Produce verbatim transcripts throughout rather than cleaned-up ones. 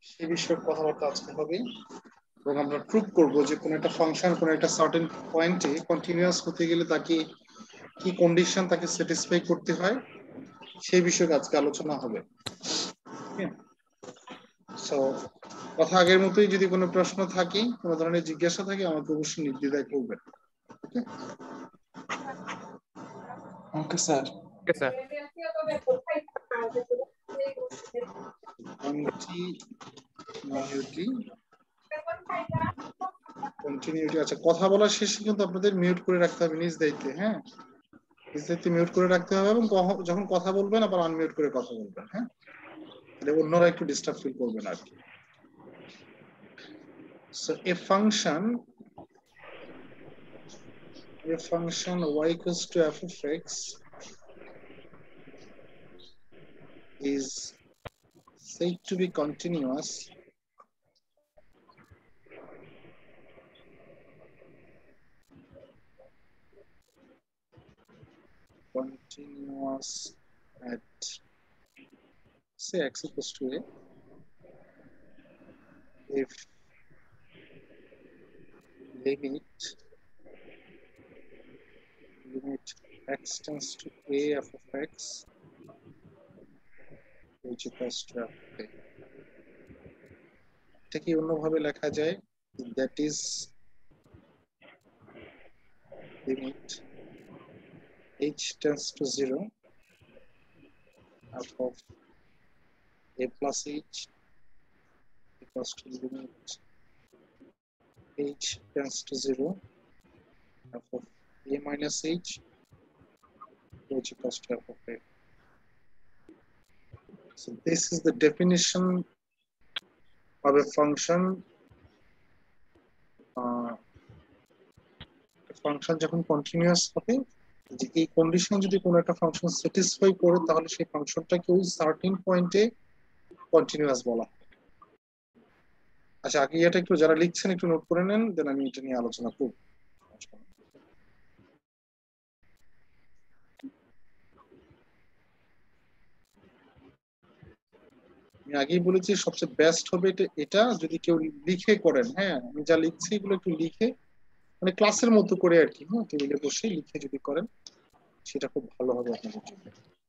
সেই বিষয়ে কথাবার্তা আজকে হবে এবং আমরা প্রুভ করব যে কোন একটা ফাংশন কোন একটা সার্টেন পয়েন্টে কন্টিনিউয়াস হতে গেলে তাকে কি কন্ডিশন তাকে স্যাটিসফাই করতে হয় সেই বিষয়ে আজকে আলোচনা হবে। সো কথা আগের মতোই, যদি কোনো প্রশ্ন থাকে, কোনো ধরনের জিজ্ঞাসা থাকে আমাকে অবশ্যই নির্দ্বিধায় করবেন। Okay okay sir. Okay sir. Continuity continuity আচ্ছা, কথা বলার শেষে কিন্তু আপনাদের মিউট করে রাখতে হবে নিজ দায়িত্বে। হ্যাঁ, নিজ দায়িত্বে মিউট করে রাখতে হবে এবং যখন কথা বলবেন আবার আনমিউট করে কথা বলবেন। হ্যাঁ, তাহলে অন্যরা একটু ডিস্টার্ব ফিল করবেন আর কি। So a function a function y equals to f of x is said to be continuous continuous at say x equals to a if limit limit x tends to a f of x which equals to f of a. এটাকে অন্যভাবে লেখা যায়, that is limit h tends to zero f of a plus h equals to limit h tends to zero f of a minus h which equals to f of a. So this is the definition of a function. Uh, a function যখন continuous হবে, যে এই condition যদি কোনো একটা function satisfy করে তাহলে সেই ফাংশনটাকে ওই সার্টেন পয়েন্টে কন্টিনিউয়াস বলা হয়। আচ্ছা, আগে এটা একটু যারা লিখছেন একটু নোট করে নেন, দেন আমি এটা নিয়ে আলোচনা করব। আমি আগেই বলেছি সবচেয়ে বেস্ট হবে এটা যদি কেউ লিখে করেন। হ্যাঁ, আমি যা লিখছি এগুলো একটু লিখে, মানে ক্লাসের মতো করে আর কি, হ্যাঁ, টেবিলে বসে লিখে যদি করেন সেটা খুব ভালো হবে আপনাদের জন্য।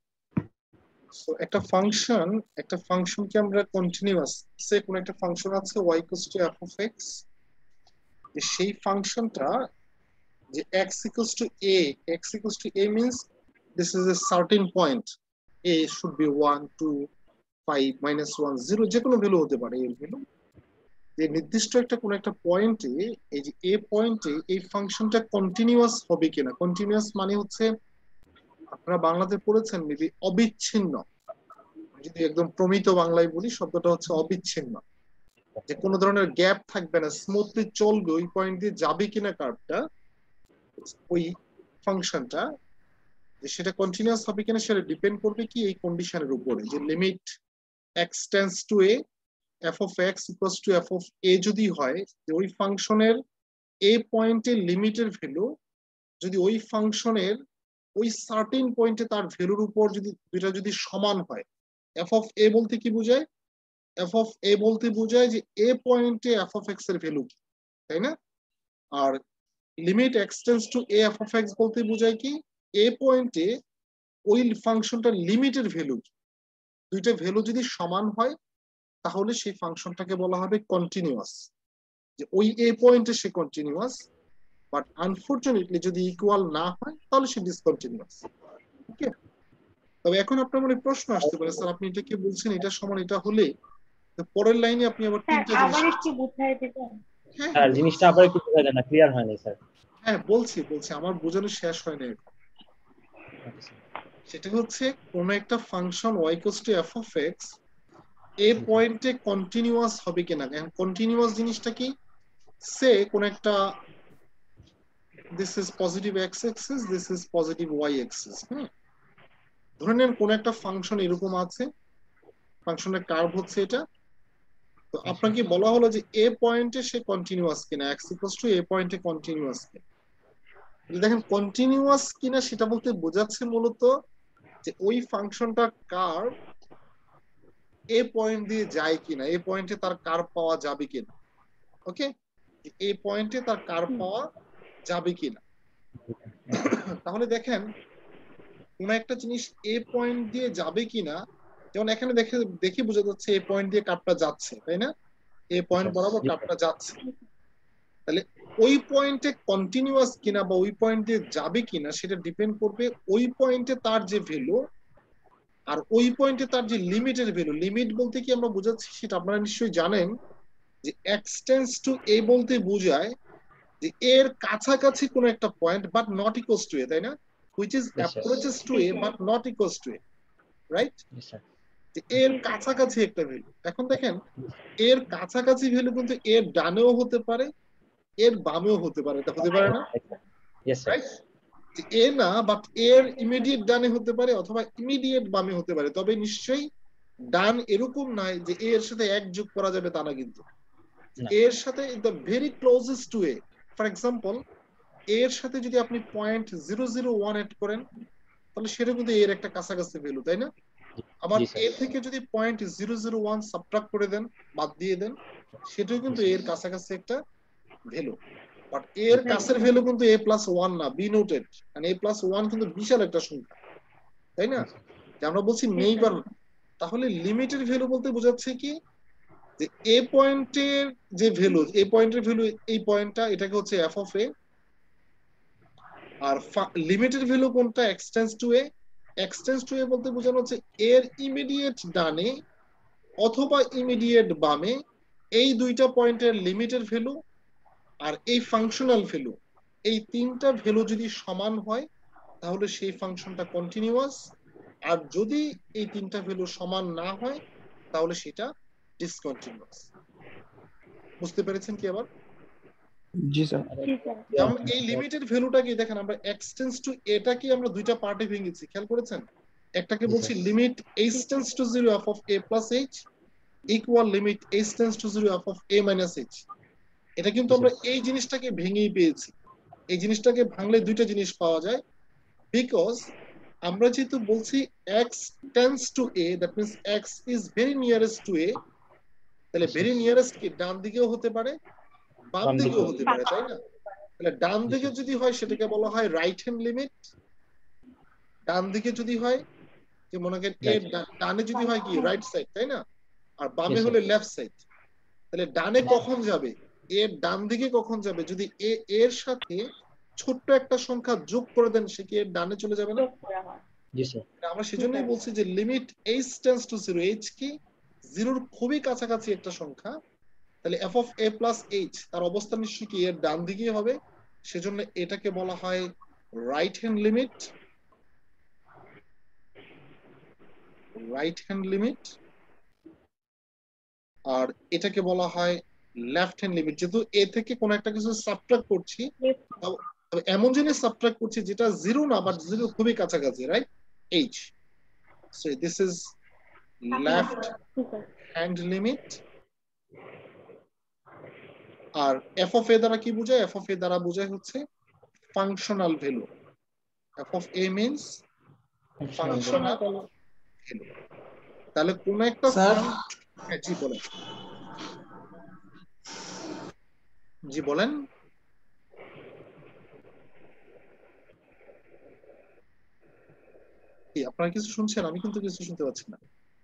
সো একটা ফাংশন একটা ফাংশনকে আমরা কন্টিনিউয়াস, সে কোন একটা ফাংশন আছে y equals to f of x, যে সেই ফাংশনটা যে x equals to a, x equals to a means this is a certain point, a should be one, two, five, minus one, zero, যে কোনো value হতে পারে এর ভ্যালু। যে নির্দিষ্ট একটা কোন একটা পয়েন্টে, এই যে a পয়েন্টে এই ফাংশনটা কন্টিনিউয়াস হবে কিনা। কন্টিনিউয়াস মানে হচ্ছে, আপনারা বাংলাতে পড়েছেন মেবি, অবিচ্ছিন্ন। যদি একদম প্রমিত বাংলায় বলি, শব্দটা হচ্ছে অবিচ্ছিন্ন, যে কোনো ধরনের গ্যাপ থাকবে না, স্মুথলি চলবে, ওই পয়েন্ট দিয়ে যাবে কিনা কার্ভটা, ওই ফাংশনটা যে সেটা কন্টিনিউয়াস হবে কিনা সেটা ডিপেন্ড করবে কি এই কন্ডিশনের উপরে, যে limit x tends to a f of x equals to f of a যদি হয়, যে ওই ফাংশনের a পয়েন্টে লিমিটের ভ্যালু যদি ওই ফাংশনের ওই সার্টেন পয়েন্টে তার ভ্যালুর উপর যদি দুইটা যদি সমান হয়। f of a বলতে কি বোঝায়? f of a বলতে বোঝায় যে a পয়েন্টে f of x এর ভ্যালু কি, তাই না? আর limit x tends to a f of x বলতে বোঝায় কি, a পয়েন্টে ওই ফাংশনটার লিমিটের ভ্যালু কি। দুইটা ভ্যালু যদি সমান হয় তাহলে সেই ফাংশনটাকে বলা হবে কন্টিনিউয়াস, যে ওই a পয়েন্টে সে কন্টিনিউয়াস। বাট আনফরচুনেটলি যদি ইকুয়াল না হয় তাহলে সে ডিসকন্টিনিউয়াস। ওকে, তবে এখন আপনার মনে প্রশ্ন আসতে পারে, স্যার আপনি এটা কি বলছেন এটা সমান এটা হলে, পরের লাইনে আপনি আবার তিনটা জিনিস আবার একটু বুঝাই দিবেন? হ্যাঁ স্যার জিনিসটা আবার একটু বোঝা যায় না, ক্লিয়ার হয়নি স্যার। হ্যাঁ বলছি বলছি আমার বোঝানো শেষ হয় না। সেটা হচ্ছে কোন একটা function y equals to f of x a পয়েন্টে কন্টিনিউয়াস হবে কিনা। কন্টিনিউয়াস জিনিসটা কি, সে কোন একটা this is positive x axis, this is positive y axis, হ্যাঁ, ধরে নেন কোন একটা ফাংশন এরকম আছে, ফাংশনের কার্ভ হচ্ছে এটা, তো আপনাকে বলা হলো যে a পয়েন্টে সে কন্টিনিউয়াস কিনা, x equals to a পয়েন্টে কন্টিনিউয়াস কিনা। দেখেন কন্টিনিউয়াস কিনা সেটা বলতে বোঝাচ্ছে মূলত যে ওই ফাংশনটা কার্ভ এ পয়েন্ট দিয়ে যায় কিনা, এই পয়েন্টে তার কার্ভ পাওয়া যাবে কিনা। ওকে, এই পয়েন্টে তার কার্ভ পাওয়া যাবে কিনা। তাহলে দেখেন কোন একটা জিনিস এ পয়েন্ট দিয়ে যাবে কিনা, যেমন এখানে দেখে দেখে বোঝা যাচ্ছে এ পয়েন্ট দিয়ে কার্ভটা যাচ্ছে, তাই না? এ পয়েন্ট বরাবর কার্ভটা যাচ্ছে। তাহলে ওই পয়েন্টে কন্টিনিউয়াস কিনা বা ওই পয়েন্ট দিয়ে যাবে কিনা সেটা ডিপেন্ড করবে ওই পয়েন্টে তার যে ভ্যালু আর ওই পয়েন্টে তার যে লিমিটের ভ্যালু। লিমিট বলতে কি আমরা বোঝাচ্ছি সেটা আপনারা নিশ্চয়ই জানেন, যে এক্সটেন্স টু এ বলতে বোঝায় যে এর কাছাকাছি কোন একটা point but not equals to a, তাই না? which is approaches to a but not equals to a, right? যে এর কাছাকাছি একটা ভ্যালু। এখন দেখেন এর কাছাকাছি ভ্যালু কিন্তু এর ডানেও হতে পারে, এর বামেও হতে পারে, এটা হতে পারে না? রাইট, যে এ না বাট এর ইমিডিয়েট ডানে হতে পারে অথবা ইমিডিয়েট বামে হতে পারে, তবে নিশ্চয়ই ডান এরকম নয় যে এর সাথে এক যোগ করা যাবে তা না, কিন্তু এর সাথে the very closest to a. For example এর সাথে যদি আপনি point zero zero one add করেন তাহলে সেটা কিন্তু এর একটা কাছাকাছি ভ্যালু, তাই না? আবার এ থেকে যদি point zero zero one subtract করে দেন, বাদ দিয়ে দেন, সেটাও কিন্তু এর কাছাকাছি একটা ভ্যালু। বাট এর কাছের ভ্যালু কিন্তু এ প্লাস ওয়ান না, বি নোটেড, কারণ এ প্লাস ওয়ান কিন্তু বিশাল একটা সংখ্যা, তাই না? যে আমরা বলছি নেইবার। তাহলে লিমিটের ভ্যালু বলতে বোঝাচ্ছে কি, যে এ পয়েন্টের যে ভ্যালু, এ পয়েন্টের ভ্যালু এই পয়েন্টটা, এটাকে হচ্ছে এফ অফ এ। আর লিমিটের ভ্যালু কোনটা? এক্সটেন্স টু এ। এক্সটেন্স টু এ বলতে বোঝানো হচ্ছে এর ইমিডিয়েট ডানে অথবা ইমিডিয়েট বামে এই দুইটা পয়েন্টের লিমিটের ভ্যালু আর এই ফাংশনাল ভ্যালু, এই তিনটা ভ্যালু যদি সমান হয় তাহলে সেই ফাংশনটা কন্টিনিউয়াস, আর যদি এই তিনটা ভ্যালু সমান না হয় তাহলে সেটা ডিসকন্টিনিউয়াস। বুঝতে পেরেছেন কি আবার? জি স্যার। যেমন এই লিমিটেড ভ্যালুটাকে দেখেন আমরা এক্সটেন্স টু এটাকে আমরা দুইটা পার্টে ভেঙেছি, খেয়াল করেছেন? একটাকে বলছি limit h tends to zero f of a plus h equal limit h tends to zero f of a minus h. এটা কিন্তু আমরা এই জিনিসটাকে ভেঙেই পেয়েছি। এই জিনিসটাকে ভাঙলে দুইটা জিনিস পাওয়া যায়, বিকজ আমরা যেহেতু বলছি x tends to a, that means x is very nearest to a, তাহলে very nearest কি ডান দিকেও হতে পারে বাম দিকেও হতে পারে, তাই না? তাহলে ডান দিকে যদি হয় সেটাকে বলা হয় রাইট হ্যান্ড লিমিট। ডান দিকে যদি হয় যে মনে করেন এর ডানে যদি হয় কি রাইট সাইড, তাই না? আর বামে হলে লেফট সাইড। তাহলে ডানে কখন যাবে? এর ডান দিকে কখন যাবে? যদি এ এর সাথে ছোট্ট একটা সংখ্যা যোগ করে দেন, সে কি এর ডানে চলে যাবে না? জি স্যার। আমরা সেজন্যই বলছি যে limit h tends to zero, h কি জিরোর খুবই কাছাকাছি একটা সংখ্যা, তাহলে f of a plus h তার অবস্থান নিশ্চয়ই কি এর ডান দিকে হবে, সেজন্য এটাকে বলা হয় right hand limit. Right hand limit আর এটাকে বলা হয় লেফট হ্যান্ড লিমিট। যেহেতু এ থেকে কোন একটা কিছু সাবট্রাক্ট করছি, তবে এমন জিনিস সাবট্রাক্ট করছি যেটা জিরো না বাট জিরো খুবই কাছাকাছি, right? h, so this is left hand limit। আর f of a দ্বারা কি বোঝায়? f of a দ্বারা বোঝায় হচ্ছে functional value. f of a means functional value. তাহলে কোন একটা হ্যাঁ জি বলেন, জি বলেন। কি আপনারা কিছু শুনছেন? আমি কিন্তু কিছু শুনতে পাচ্ছি না।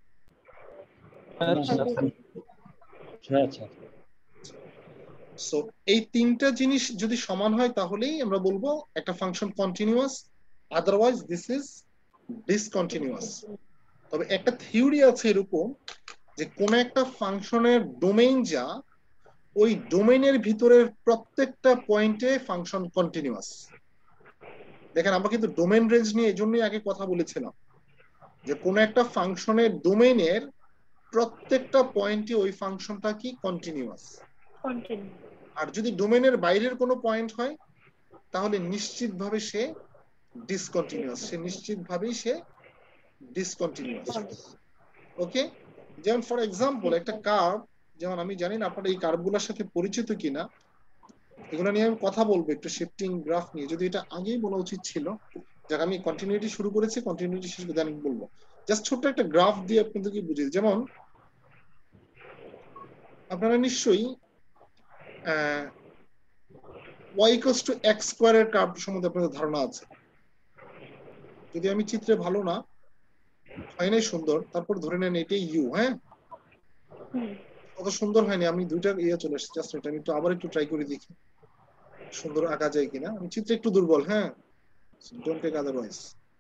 আচ্ছা, সো এই তিনটা জিনিস যদি সমান হয় তাহলেই আমরা বলবো একটা function continuous, otherwise this is discontinuous. তবে একটা থিওরি আছে এরকম যে কোন একটা ফাংশনের ডোমেইন যা, ওই ডোমেইনের ভিতরের প্রত্যেকটা পয়েন্টে ফাংশন কন্টিনিউয়াস। দেখেন আমরা কিন্তু ডোমেইন রেঞ্জ নিয়ে এজন্যই আগে কথা বলেছিলাম যে কোন একটা ফাংশনের ডোমেইনের প্রত্যেকটা পয়েন্টে ওই ফাংশনটা কি কন্টিনিউয়াস। আর যদি ডোমেইনের বাইরের কোনো পয়েন্ট হয় তাহলে নিশ্চিতভাবে সে ডিসকন্টিনিউয়াস, সে নিশ্চিতভাবেই সে ডিসকন্টিনিউয়াস। ওকে, যেমন ফর এক্সাম্পল একটা কার্ভ, যেমন আমি জানি না আপনারা এই কার্ভগুলোর সাথে পরিচিত কিনা, এগুলো নিয়ে আমি কথা বলবো একটু শিফটিং গ্রাফ নিয়ে, যদি এটা আগেই বলা উচিত ছিল। যাক আমি কন্টিনিউটি শুরু করেছি, কন্টিনিউটি শেষ করে আমি বলবো। জাস্ট ছোট্ট একটা গ্রাফ দিয়ে আপনাদেরকে বুঝিয়ে, যেমন আপনারা নিশ্চয়ই y equals to x square এর কার্ভ সম্বন্ধে আপনাদের ধারণা আছে। যদি আমি চিত্রে ভালো না হয় নাই সুন্দর, তারপর ধরে নেন এটাই ইউ, হ্যাঁ কত সুন্দর হয়নি, আমি দুইটা ইয়ে চলে এসেছে, জাস্ট এটা আমি একটু আবার একটু ট্রাই করে দেখি সুন্দর আঁকা যায় কিনা। আমি চিত্রে একটু দুর্বল, হ্যাঁ ডোন্ট টেক আদারওয়াইজ।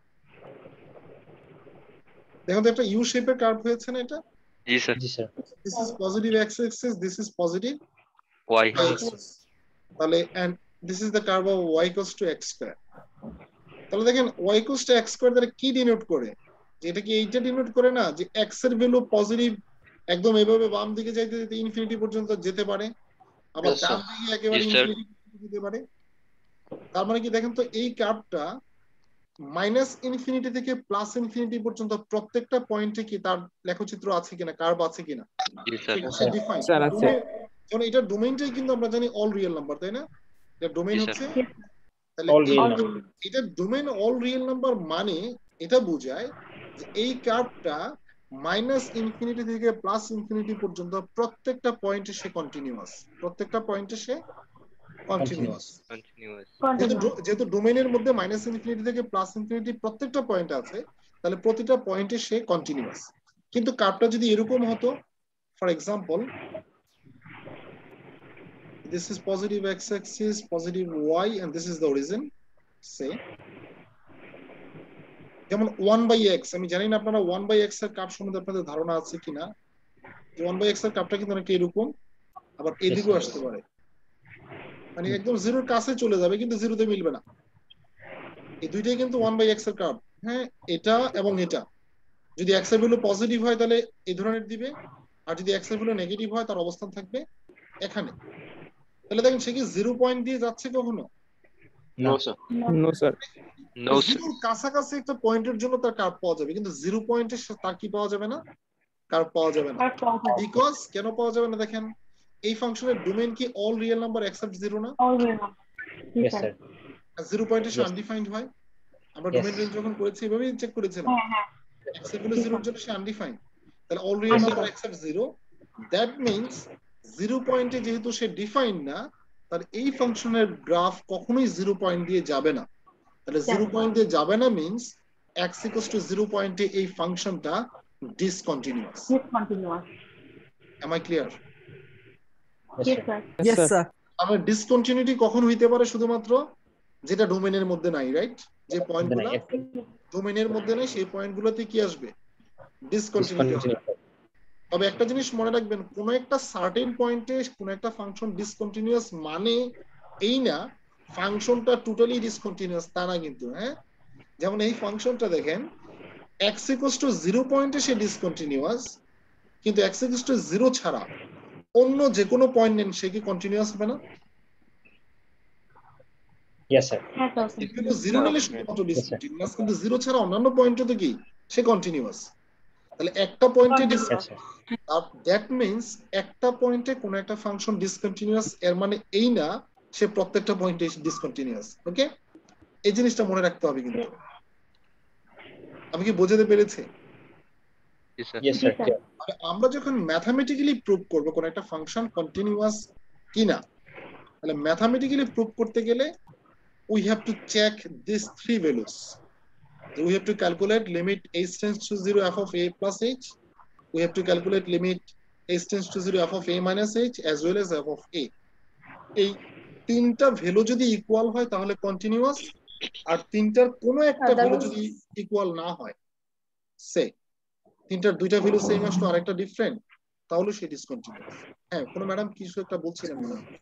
দেখুন তো একটা ইউ শেপের কার্ভ হয়েছে না এটা? জি স্যার। জি sir. This is positive x axis, this is positive y y axis, তাহলে and this is the curve of y equals to x square. তাহলে দেখেন y equals to x square দ্বারা কি ডিনোট করে, যে এটা কি এইটা ডিনোট করে না যে x এর ভ্যালু পজিটিভ একদম এভাবে বাম দিকে যাইতে যেতে ইনফিনিটি পর্যন্ত যেতে পারে, আবার Yes, ডান sir. দিকে একেবারে Yes, sir. ইনফিনিটি যেতে পারে। তার মানে কি দেখেন তো এই কার্ভটা মাইনাস ইনফিনিটি থেকে প্লাস ইনফিনিটি পর্যন্ত প্রত্যেকটা পয়েন্টে কি তার লেখচিত্র আছে কিনা, কার্ভ আছে কিনা, জি স্যার। সেটা ডিফাইন। স্যার আছে। কারণ এটা ডোমেইনটাই কিন্তু আমরা জানি অল রিয়েল নাম্বার, তাই না? এটা ডোমেইন জি, হচ্ছে, স্যার। তাহলে All real এই- number. এটা ডোমেইন অল রিয়েল নাম্বার মানে এটা বোঝায় যে এই কার্ভটা মাইনাস ইনফিনিটি থেকে প্লাস ইনফিনিটি পর্যন্ত প্রত্যেকটা পয়েন্টে সে কন্টিনিউয়াস, প্রত্যেকটা পয়েন্টে সে কন্টিনিউয়াস। Continuous. যেহেতু ডো- যেহেতু ডোমেইনের মধ্যে মাইনাস ইনফিনিটি থেকে প্লাস ইনফিনিটি প্রত্যেকটা পয়েন্ট আছে, তাহলে প্রতিটা পয়েন্টে সে কন্টিনিউয়াস। কিন্তু কার্ভটা যদি এরকম হতো, for example this is positive x-axis, positive y, and this is the origin, say যেমন ওয়ান বাই এক্স, আমি জানি না আপনারা ওয়ান বাই এক্স এর কার্ভ সম্বন্ধে আপনাদের ধারণা আছে কিনা, যে ওয়ান বাই এক্স এর কার্ভটা কিন্তু অনেকটা এরকম, আবার এদিকেও আসতে পারে, মানে একদম জিরোর কাছে চলে যাবে কিন্তু জিরোতে মিলবে না। এই দুইটাই কিন্তু ওয়ান বাই এক্স এর কার্ভ, হ্যাঁ এটা এবং এটা। যদি এক্স এর ভ্যালু পজিটিভ হয় তাহলে এই ধরনের দিবে, আর যদি এক্স এর ভ্যালু নেগেটিভ হয় তার অবস্থান থাকবে এখানে। তাহলে দেখেন সে কি জিরো পয়েন্ট দিয়ে যাচ্ছে কখনো? No, sir. No sir. No, sir. জিরোর কাছাকাছি একটা পয়েন্টের জন্য তার কার্ভ পাওয়া যাবে, কিন্তু জিরো পয়েন্টে তার কি পাওয়া যাবে না, কার্ভ পাওয়া যাবে না। বিকজ কেন পাওয়া যাবে না দেখেন, এই ফাংশনের ডোমেইন কি all real number except zero না? Yes, sir. জিরো পয়েন্টে সে Yes. আনডিফাইন্ড হয়। আমরা Yes. ডোমেইন রেঞ্জ যখন করেছি এভাবেই চেক করেছিলাম, এক্স এর ভ্যালু জিরোর জন্য সে আনডিফাইন্ড, তাহলে all real number except zero, that means zero পয়েন্টে যেহেতু সে ডিফাইন্ড না, তার এই ফাংশনের গ্রাফ কখনোই জিরো পয়েন্ট দিয়ে যাবে না। তাহলে জিরো পয়েন্ট দিয়ে যাবে না means x equals to zero পয়েন্টে এই ফাংশনটা discontinuous. Am I clear? Yes, sir. Yes sir. আমার ডিসকন্টিনিউটি কখন হইতে পারে? শুধুমাত্র যেটা ডোমেইনের মধ্যে নাই, রাইট? যে পয়েন্টগুলো Yes, sir. ডোমেইনের মধ্যে নাই সেই পয়েন্টগুলোতে কি আসবে? ডিসকন্টিনিউটি। Discontinuous. তবে একটা জিনিস মনে রাখবেন, কোন একটা সার্টেন পয়েন্টে কোন একটা ফাংশন ডিসকন্টিনিউয়াস মানে এই না ফাংশনটা টোটালি ডিসকন্টিনিউয়াস, তা না কিন্তু, হ্যাঁ। যেমন এই ফাংশনটা দেখেন, x equals to জিরো পয়েন্টে সে ডিসকন্টিনিউয়াস, কিন্তু x equals to জিরো ছাড়া অন্য যে কোনো পয়েন্ট নেন সে কি কন্টিনিউয়াস হবে না? Yes, sir. কিন্তু জিরো নিলে শুধুমাত্র ডিসকন্টিনিউয়াস, কিন্তু জিরো ছাড়া অন্যান্য পয়েন্টে তো কি সে কন্টিনিউয়াস। তাহলে একটা পয়েন্টে Yes, sir. দ্যাট মিন্স একটা পয়েন্টে কোন একটা ফাংশন ডিসকন্টিনিউয়াস, এর মানে এই না সে প্রত্যেকটা পয়েন্টে ডিসকন্টিনিউয়াস। ওকে, এই জিনিসটা মনে রাখতে হবে কিন্তু। আমি কি বোঝাতে পেরেছি? Yes, sir. Yes, sir. Clear. আমরা যখন ম্যাথামেটিক্যালি প্রুভ করব কোন একটা ফাংশন কন্টিনিউয়াস কিনা, তাহলে ম্যাথামেটিক্যালি প্রুভ করতে গেলে we have to check these three values. So we have to calculate limit h tends to zero f of a plus h. We have to calculate limit h tends to zero f of a minus h as well as f of a. এই তিনটা value যদি equal হয় তাহলে continuous, আর তিনটার কোনো একটা value যদি equal না হয়, সে তিনটার দুইটা ভ্যালু সেম আসলো আর একটা ডিফারেন্ট, তাহলে সে ডিসকন্টিনিউয়াস। হ্যাঁ, কোনো ম্যাডাম কিছু একটা বলছিলেন মনে হয়।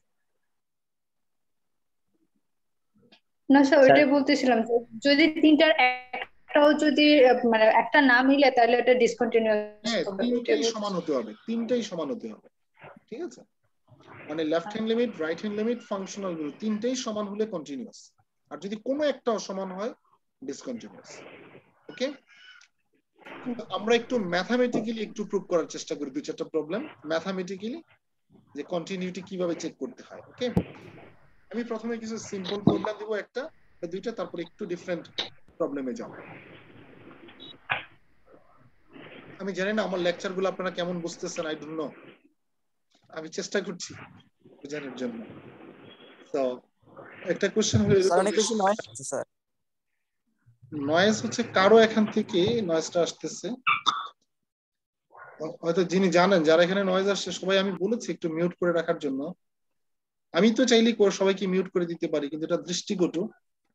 না স্যার, ওইটাই বলতেছিলাম যে যদি তিনটার একটাও যদি মানে একটা না মিলে তাহলে এটা ডিসকন্টিনিউয়াস হ্যাঁ, হবে। তিনটাই সমান হতে হবে, তিনটাই সমান হতে হবে, ঠিক আছে? মানে left hand limit, right hand limit, functional limit তিনটাই সমান হলে কন্টিনিউয়াস, আর যদি কোনো একটা অসমান হয় ডিসকন্টিনিউয়াস। ওকে, আমরা একটু ম্যাথামেটিক্যালি একটু প্রুভ করার চেষ্টা করি দুই চারটা প্রবলেম ম্যাথামেটিক্যালি, যে কন্টিনিউটি কিভাবে চেক করতে হয়। ওকে, আমি প্রথমে কিছু সিম্পল প্রবলেম দিব, একটা বা দুইটা, তারপর একটু ডিফারেন্ট প্রবলেমে যাব। আমি জানি না আমার লেকচারগুলো আপনারা কেমন বুঝতেছেন, আই ডোন্ট নো। আমি চেষ্টা করছি বোঝানোর জন্য। তো একটা কোশ্চেন হলো স্যার অনেক বেশি নয়েজ আছে স্যার। নয়েজ হচ্ছে কারো এখান থেকে নয়েজটা আসতেছে, হয়তো যিনি জানেন যারা এখানে নয়েজ আসছে সবাই আমি বলেছি একটু মিউট করে রাখার জন্য। আমি তো চাইলেই করে সবাইকে মিউট করে দিতে পারি, কিন্তু এটা দৃষ্টিকটু।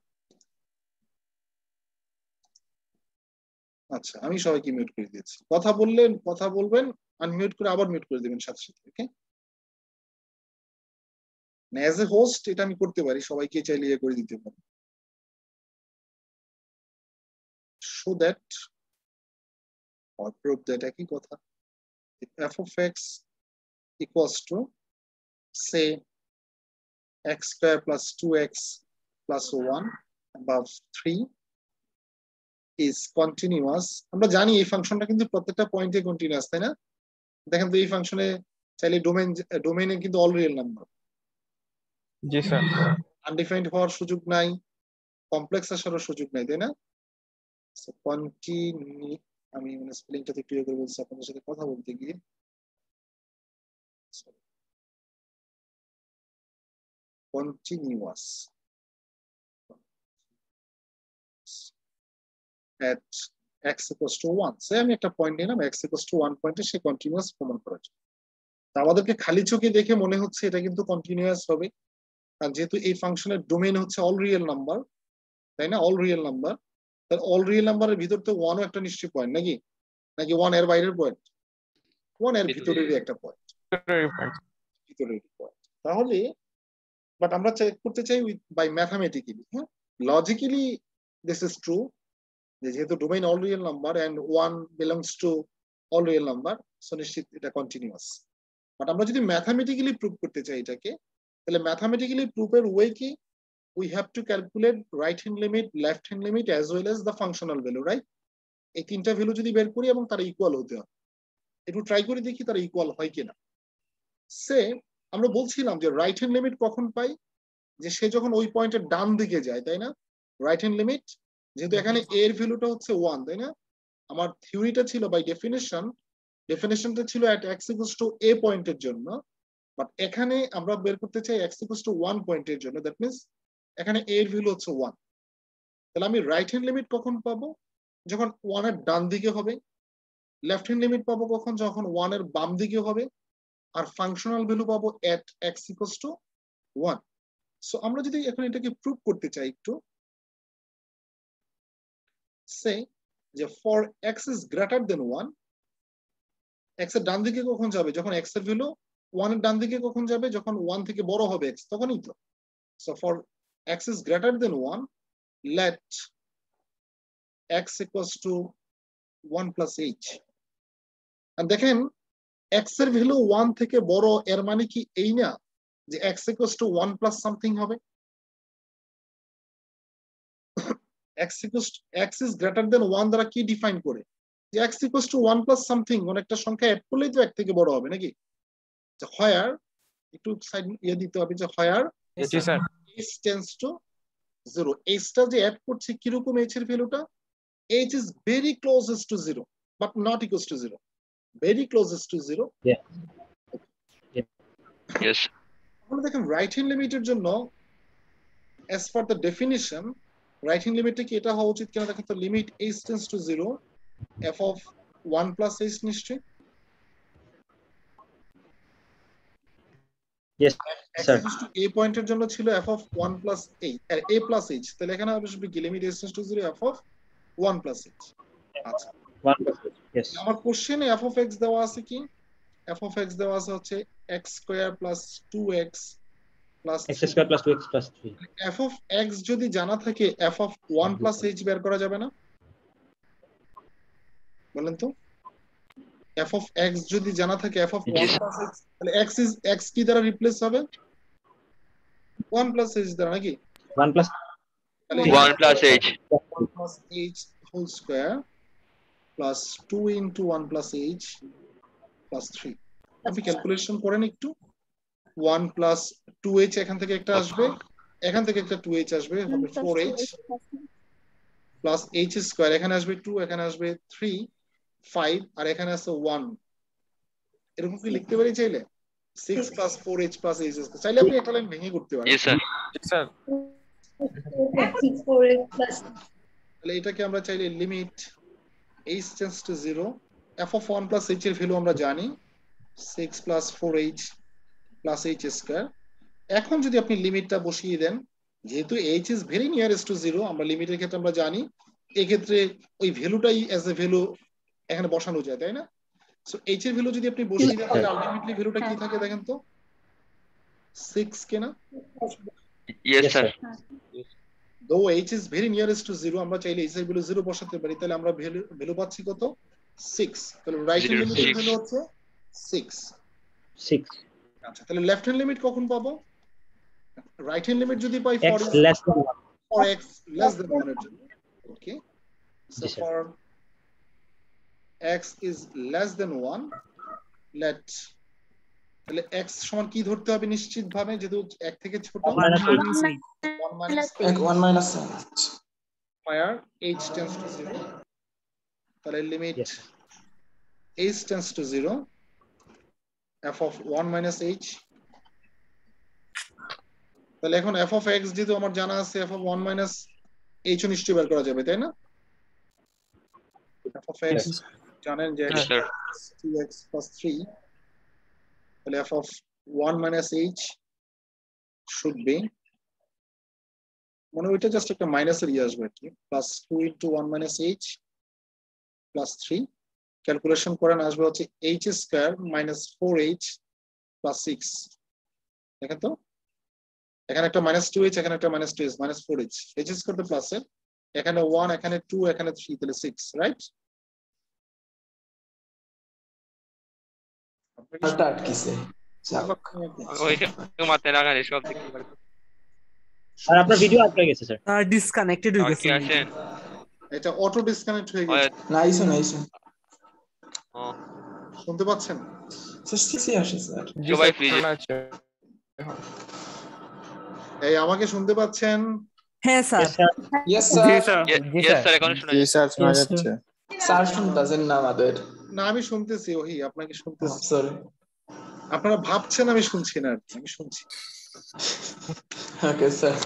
আচ্ছা আমি সবাইকে মিউট করে দিয়েছি। কথা বললেন কথা বলবেন, আনমিউট করে আবার মিউট করে দিবেন সাথে সাথে। ওকে, অ্যাজ এ হোস্ট এটা আমি করতে পারি, সবাইকে চাইলে ইয়ে করে দিতে পারি। Show that or prove that একই কথা, if f of x equals to say x square plus two x plus one above three is continuous, আমরা জানি এই ফাংশনটা কিন্তু প্রত্যেকটা পয়েন্টে কন্টিনিউয়াস, তাই না? দেখেন তো এই ফাংশনে চাইলে ডোমেইন ডোমেইনে কিন্তু অল রিয়েল নাম্বার। জি স্যার। আনডিফাইন্ড হওয়ার সুযোগ নাই, কমপ্লেক্স আসারও সুযোগ নাই, তাই না? সো কন্টিনিউ, আমি মানে স্পেলিংটা একটু ইয়ে করে বলছি আপনাদের সাথে কথা বলতে গিয়ে। Continuous at x equals to one, সে আমি একটা পয়েন্ট নিলাম x equals to one পয়েন্টে সে কন্টিনিউয়াস প্রমাণ করার জন্য। তা আমাদেরকে খালি চোখে দেখে মনে হচ্ছে এটা কিন্তু কন্টিনিউয়াস হবে, কারণ যেহেতু এই ফাংশনের ডোমেইন হচ্ছে অল রিয়েল নাম্বার, তাই না? অল রিয়েল নাম্বার, তার অল রিয়েল নাম্বারের ভিতর তো ওয়ানও একটা নিশ্চয়ই পয়েন্ট, নাকি? নাকি ওয়ান এর বাইরের পয়েন্ট? ওয়ান এর ভিতরেরই একটা পয়েন্ট, ভিতরের পয়েন্ট। তাহলে বাট আমরা চেক করতে চাই উইথ বাই ম্যাথমেটিক্যালি। হ্যাঁ, লজিক্যালি দিস ইজ ট্রু, যেহেতু domain all real number and one belongs to all real number, so নিশ্চিত এটা কন্টিনিউয়াস। বাট আমরা যদি ম্যাথমেটিক্যালি প্রুভ করতে চাই এটাকে, তাহলে ম্যাথমেটিক্যালি প্রুফের ওয়ে কি? We have to calculate right hand limit, left hand limit as well as the functional value, right? এই তিনটা ভ্যালু যদি বের করি এবং তারা ইকুয়াল হতে হবে, একটু ট্রাই করে দেখি তারা ইকুয়াল হয় কিনা। সে আমরা বলছিলাম যে রাইট হ্যান্ড লিমিট কখন পাই? যে সে যখন ওই পয়েন্টের ডান দিকে যায়, তাই না? রাইট হ্যান্ড লিমিট, যেহেতু এখানে এর ভ্যালুটা হচ্ছে ওয়ান, তাই না? আমার থিওরিটা ছিল বাই ডেফিনেশন, ডেফিনেশনটা ছিল at x equals to a পয়েন্টের জন্য, বাট এখানে আমরা বের করতে চাই x ইকুয়ালস টু ওয়ান পয়েন্টের জন্য। দ্যাট মিন্স এখানে a এর ভ্যালু হচ্ছে ওয়ান। তাহলে আমি রাইট হ্যান্ড লিমিট কখন পাবো? যখন ওয়ান এর ডান দিকে হবে। লেফট হ্যান্ড লিমিট পাবো কখন? যখন ওয়ান এর বাম দিকে হবে। আর ফাংশনাল ভ্যালু পাবো at x equals to one. So আমরা যদি এখন এটাকে প্রুভ করতে চাই একটু, সে যে for x is greater than one, x এর ডান দিকে কখন যাবে? যখন x এর ভ্যালু ওয়ান এর ডান দিকে কখন যাবে? যখন ওয়ান থেকে বড় হবে x, তখনই তো। So for x is greater than one, let x equals to one plus h. আর দেখেন x এর ভ্যালু ওয়ান থেকে বড়, এর মানে কি এই না যে x equals to one plus something হবে? x equals x is greater than one দ্বারা কি ডিফাইন করে? যে x equals to one plus something, কোন একটা সংখ্যা অ্যাড করলেই তো এক থেকে বড় হবে, নাকি? যে হোয়ার, একটু সাইড ইয়ে দিতে হবে, যে হোয়ার জি sir h tends to zero, h টা যে অ্যাড করছে কিরকম h এর ভ্যালুটা? h is very closest to zero but not equals to zero, very closest to zero. Yeah. Yeah. Yes. তাহলে দেখেন রাইট হ্যান্ড লিমিটের জন্য as per the definition, right hand লিমিটে কি এটা হওয়া উচিত কিনা দেখেন তো? Limit h tends to zero, f of one plus h নিশ্চয়। Yes x sir. equals to a পয়েন্টের জন্য ছিল f of one plus h, R a plus h, তাহলে এখানে হবে কি limit h tends to zero, f of one plus h। আচ্ছা, one plus h. Yes. আমার কোশ্চেনে f of x দেওয়া আছে কি? f of x দেওয়া আছে হচ্ছে x square plus two x plus x square plus two x plus three. f of x যদি জানা থাকে f of one plus h বের করা যাবে না? বলেন তো, f of x যদি জানা থাকে f of one plus h, তাহলে x is x কি দ্বারা রিপ্লেস হবে? one plus h দ্বারা, নাকি? one plus one plus h. one plus h whole square plus two into one plus h plus three. আপনি ক্যালকুলেশন করেন একটু। one plus two h এখান থেকে একটা আসবে, এখান থেকে একটা two h আসবে, হবে four h plus h square, এখানে আসবে two, এখানে আসবে three, five, আর এখানে আছে one। এরকম কি লিখতে পারি চাইলে? six plus four h plus h square চাইলে আপনি একটা লাইন ভেঙে করতে পারেন Yes, sir. জি স্যার four h plus তাহলে এটাকে আমরা চাইলে limit h tends to zero f of one plus h এর ভ্যালু আমরা জানি six plus four h plus h square এখন যদি আপনি লিমিটটা বসিয়ে দেন যেহেতু h is very nearest to zero আমরা লিমিটের ক্ষেত্রে আমরা জানি এই ক্ষেত্রে ওই ভ্যালুটাই অ্যাজ এ ভ্যালু এখানে বসানো যায় তাই না সো h এর ভ্যালু যদি আপনি বসিয়ে দেন তাহলে আলটিমেটলি ভ্যালুটা কি থাকে দেখেন তো six কেনা Yes, sir. though h is very nearest to zero আমরা চাইলে h এর ভ্যালু zero বসাতে পারি তাহলে আমরা ভ্যালু ভ্যালু পাচ্ছি কত six তাহলে রাইট হ্যান্ড Zero, লিমিটের six. ভ্যালু হচ্ছে six six আচ্ছা তাহলে লেফট হ্যান্ড লিমিট কখন পাবো রাইট হ্যান্ড লিমিট যদি পাই for x less than one for x less than one এর জন্য ওকে so Yes, sir. for x is less than one let তাহলে x সমান কি ধরতে হবে নিশ্চিতভাবে যেহেতু এক থেকে ছোট one minus eight one minus one minus seven. where h tends to zero তাহলে limit yes h tends to zero f of one minus h তাহলে এখন f of x যেহেতু আমার জানা আছে f of one minus h ও নিশ্চয়ই বের করা যাবে তাই না f of x জানেন যে Yes, sir. two x plus three তাহলে f of one minus h should be মানে ওইটা জাস্ট একটা মাইনাসের ইয়ে আসবে কি plus two into one minus h plus three calculation করেন আসবে হচ্ছে h square minus four h plus six দেখেন তো এখানে একটা minus two h এখানে একটা minus two h minus four h h square তো প্লাস এর এখানে one এখানে two এখানে three তাহলে six রাইট আটা আটকিছে ওইটা মাথায় রাখা নেই সব দেখতে পারি আর আপনার ভিডিও আটকে গেছে স্যার ডিসকানেক্টেড হয়ে গেছে কি আসেন এটা অটো ডিসকানেক্ট হয়ে গেছে নাইস নাইস ও শুনতে পাচ্ছেন স্যার সিসি আসে স্যার জি সবাই স্যার free শোনা যাচ্ছে এই আমাকে শুনতে পাচ্ছেন হ্যাঁ স্যার yes sir ইয়েস জি স্যার স্যার জি ইয়েস স্যার স্যার এখন শোনা জি যাচ্ছে স্যার শোনা যাচ্ছে স্যার শুনতাছেন না আমাদের না আমি শুনতেছি ওহি আপনাকে শুনতেছি সরি আপনারা ভাবছেন আমি শুনছি না আর কি, আমি শুনছি ওকে স্যার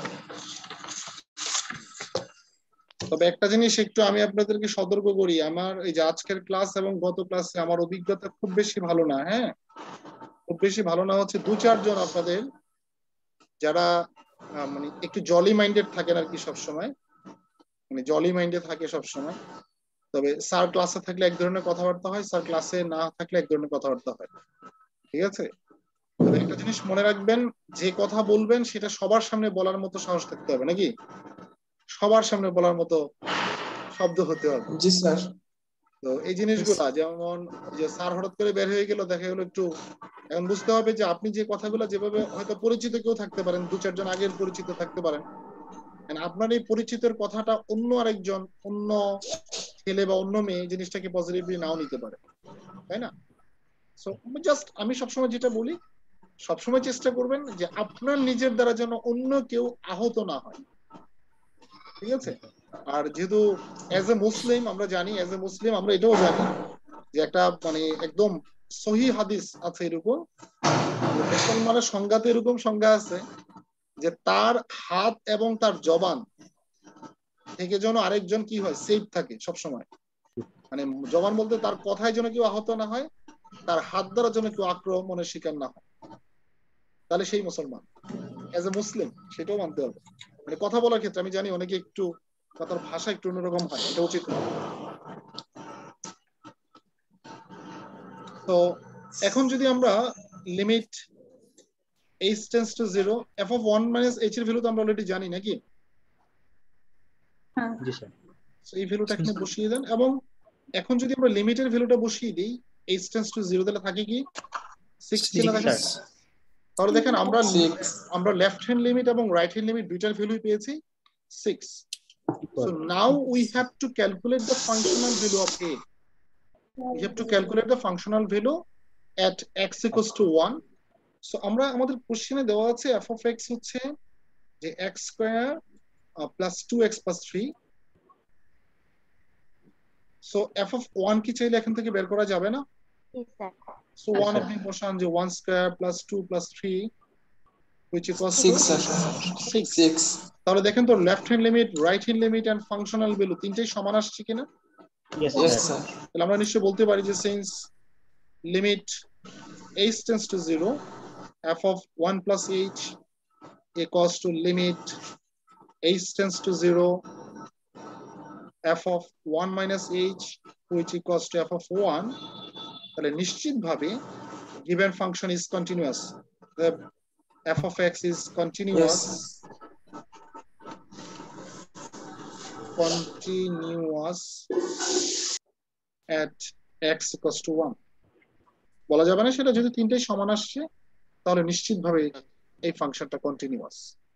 তবে একটা জিনিস একটু আমি আপনাদেরকে সতর্ক করি আমার এই যে আজকের ক্লাস এবং গত ক্লাসে আমার অভিজ্ঞতা খুব বেশি ভালো না হ্যাঁ খুব বেশি ভালো না হচ্ছে দু চারজন আপনাদের যারা আহ, মানে একটু জলি মাইন্ডেড থাকেন আর কি সবসময় মানে জলি মাইন্ডে থাকে সবসময় তবে স্যার ক্লাসে থাকলে এক ধরনের কথাবার্তা হয় স্যার ক্লাসে না থাকলে এক ধরনের কথাবার্তা হয় ঠিক আছে তবে একটা জিনিস মনে রাখবেন যে কথা বলবেন সেটা সবার সামনে বলার মতো সাহস থাকতে হবে নাকি সবার সামনে বলার মতো শব্দ হতে হবে জি স্যার তো এই জিনিসগুলা যেমন যে স্যার হঠাৎ করে বের হয়ে গেল দেখা গেল একটু এখন বুঝতে হবে যে আপনি যে কথাগুলো যেভাবে হয়তো পরিচিত কেউ থাকতে পারেন দু চারজন আগের পরিচিত থাকতে পারেন আপনার এই পরিচিতের কথাটা অন্য আরেকজন অন্য ছেলে বা অন্য মেয়ে জিনিসটাকে পজিটিভলি নাও নিতে পারে তাই না সো জাস্ট আমি সবসময় যেটা বলি সবসময় চেষ্টা করবেন যে আপনার নিজের দ্বারা যেন অন্য কেউ আহত না হয় ঠিক আছে আর যেহেতু অ্যাজ এ মুসলিম আমরা জানি অ্যাজ এ মুসলিম আমরা এটাও জানি যে একটা মানে একদম সহি হাদিস আছে এরকম মুসলমানের সংজ্ঞাতে এরকম সংজ্ঞা আছে যে তার হাত এবং তার জবান থেকে যেন আরেকজন কি হয় সেফ থাকে সব সময় মানে জবান বলতে তার কথায় যেন কেউ আহত না হয় তার হাত দ্বারা যেন কেউ আক্রমণের শিকার না হয় তাহলে সেই মুসলমান অ্যাজ এ মুসলিম সেটাও মানতে হবে মানে কথা বলার ক্ষেত্রে আমি জানি অনেকে একটু কথার ভাষা একটু অন্যরকম হয় এটা উচিত না তো এখন যদি আমরা limit h tends to zero f of one minus h এর ভ্যালু তো আমরা অলরেডি জানি নাকি জি স্যার সো এই ভ্যালুটা এখানে বসিয়ে দেন এবং এখন যদি আমরা লিমিটের ভ্যালুটা বসিয়ে দিই h tends to zero তাহলে থাকে কি six কিনা থাকে তাহলে দেখেন আমরা আমরা লেফট হ্যান্ড লিমিট এবং রাইট হ্যান্ড লিমিট দুইটার ভ্যালুই পেয়েছি six so now we have to calculate the functional value of a we have to calculate the functional value at x equals to one so আমরা আমাদের কোশ্চেনে দেওয়া আছে f of x হচ্ছে যে x square uh, plus two x plus three so f of one কি চাইলে এখান থেকে বের করা যাবে না So one আপনি বসান যে one square plus two plus three which equals to six আসে six. six তাহলে দেখেন তো left hand limit, right hand limit and functional value তিনটেই সমান আসছে কিনা? Yes, yes sir. sir তাহলে আমরা নিশ্চয়ই বলতে পারি যে since limit h tends to zero f of one plus h equals to limit h tends to zero f of one minus h which equals to f of one. তাহলে নিশ্চিতভাবে given function is continuous. The f of x is continuous. Yes. Continuous at x equals to one. বলা যাবে না সেটা যদি তিনটেই সমান আসছে তাহলে নিশ্চিতভাবে এই ফাংশনটা কন্টিনিউয়াস।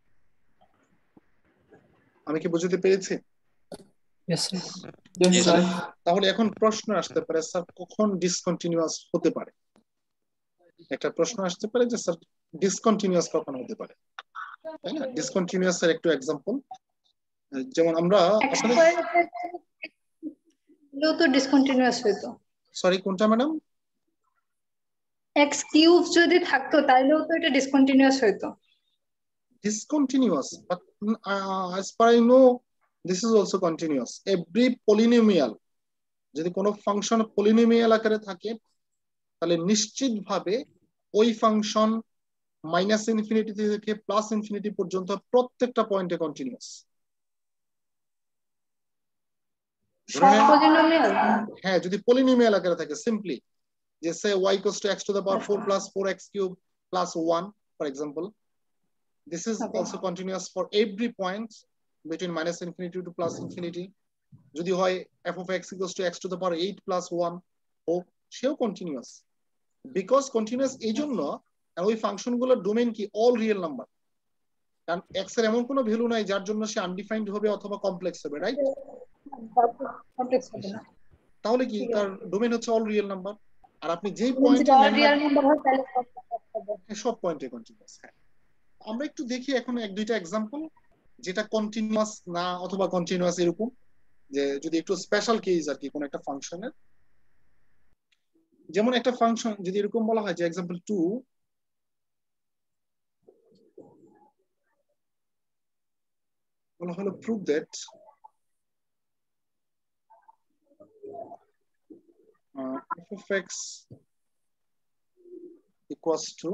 আমি কি বুঝতে পেরেছি? yes sir yes sir তাহলে এখন প্রশ্ন আসতে পারে স্যার কখন ডিসকন্টিনিউয়াস হতে পারে? একটা প্রশ্ন আসতে পারে যে স্যার ডিসকন্টিনিউয়াস কখন হতে পারে, তাই না? ডিসকন্টিনিউয়াস এর একটু এক্সাম্পল, যেমন আমরা আসলে লো তো ডিসকন্টিনিউয়াস হইতো। সরি কোনটা ম্যাডাম? x কিউব যদি থাকতো তাহলেও তো এটা ডিসকন্টিনিউয়াস হইতো। Discontinuous, but uh, as far I know this is also continuous. Every polynomial যদি কোনো ফাংশন পলিনোমিয়াল আকারে থাকে তাহলে নিশ্চিতভাবে ওই ফাংশন মাইনাস ইনফিনিটি থেকে প্লাস ইনফিনিটি পর্যন্ত প্রত্যেকটা পয়েন্টে কন্টিনিউয়াস। সব পলিনোমিয়াল? হ্যাঁ, যদি পলিনোমিয়াল আকারে থাকে সিম্পলি যে সে y equals to x to the power four plus four x cube plus one for example, this is Okay. also continuous for every point between minus infinity to plus infinity. যদি হয় f of x equals to x to the power eight plus one, ও সেও continuous, because continuous এই জন্য ওই ফাংশনগুলোর domain কি all real number, কারণ x এর এমন কোনো ভ্যালু নাই যার জন্য সে আনডিফাইন্ড হবে অথবা কমপ্লেক্স হবে, রাইট? কমপ্লেক্স হবে না। তাহলে কি তার ডোমেইন হচ্ছে অল রিয়েল নাম্বার, আর আপনি যেই যদি পয়েন্টে অল নেন না রিয়েল নাম্বার হয় তাহলে কমপ্লেক্স হবে। সব পয়েন্টে কন্টিনিউয়াস। হ্যাঁ, আমরা একটু দেখি এখন এক দুইটা এক্সাম্পল যেটা কন্টিনিউয়াস না অথবা কন্টিনিউয়াস এরকম, যে যদি একটু স্পেশাল কেস আর কি কোন একটা ফাংশনের, যেমন একটা ফাংশন যদি এরকম বলা হয় যে এক্সাম্পল টু বলা হলো prove that f of x equals to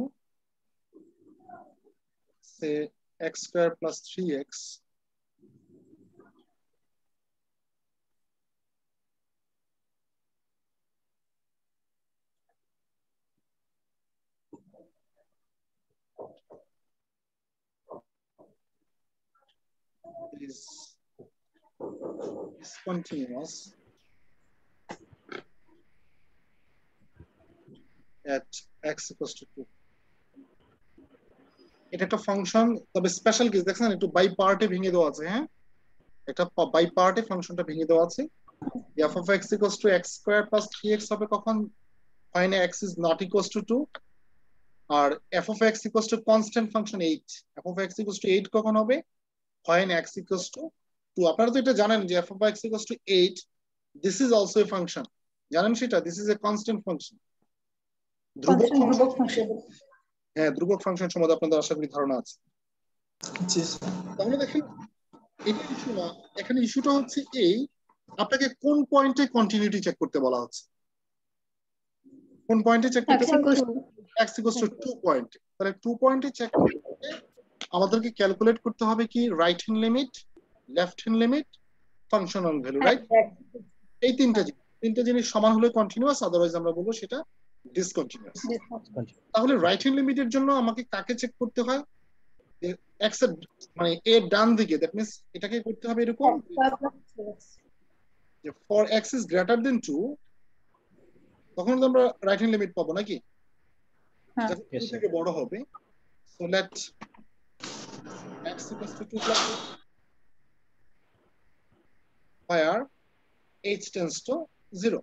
say x square plus three x is discontinuous at x equals to two. এটা একটা ফাংশন, তবে স্পেশাল কেস দেখছেন একটু বাই পার্টে ভেঙে দেওয়া আছে। হ্যাঁ, একটা বাই পার্টে ফাংশনটা ভেঙে দেওয়া আছে। f of x equals to x square plus three x হবে কখন? when x is not equals to two, R f of x equals to constant function eight, f of x equals to eight কখন হবে? when x equals to two. আপনারা তো এটা জানেন যে f of x equals to eight, this is also a function, জানেন সেটা, this is a constant function, ধ্রুবক ফাংশন। হ্যাঁ, ধ্রুবক ফাংশন সম্বন্ধে আপনাদের আশা করি ধারণা আছে। জি স্যার তাহলে দেখেন এটা ইস্যু না, এখানে ইস্যুটা হচ্ছে এই আপনাকে কোন পয়েন্টে কন্টিনিউটি চেক করতে বলা হচ্ছে, কোন পয়েন্টে চেক করতে x equals to two point. তাহলে two পয়েন্টে চেক করতে আমাদেরকে ক্যালকুলেট করতে হবে কি right hand limit, left hand limit, functional value, right? এই তিনটা জিনিস তিনটা জিনিস সমান হলে কন্টিনিউয়াস, আদারওয়াইজ আমরা বলবো সেটা ডিসকন্টিনিউয়াস। তাহলে রাইট হ্যান্ড লিমিটের জন্য আমাকে কাকে চেক করতে হয়? x এর মানে এর ডান দিকে, দ্যাট মিন্স এটাকে করতে হবে এরকম যে for x is greater than two, তখন তো আমরা রাইট হ্যান্ড লিমিট পাবো নাকি? হ্যাঁ, two থেকে বড় হবে, so let x equals to two plus eight, where h tends to zero.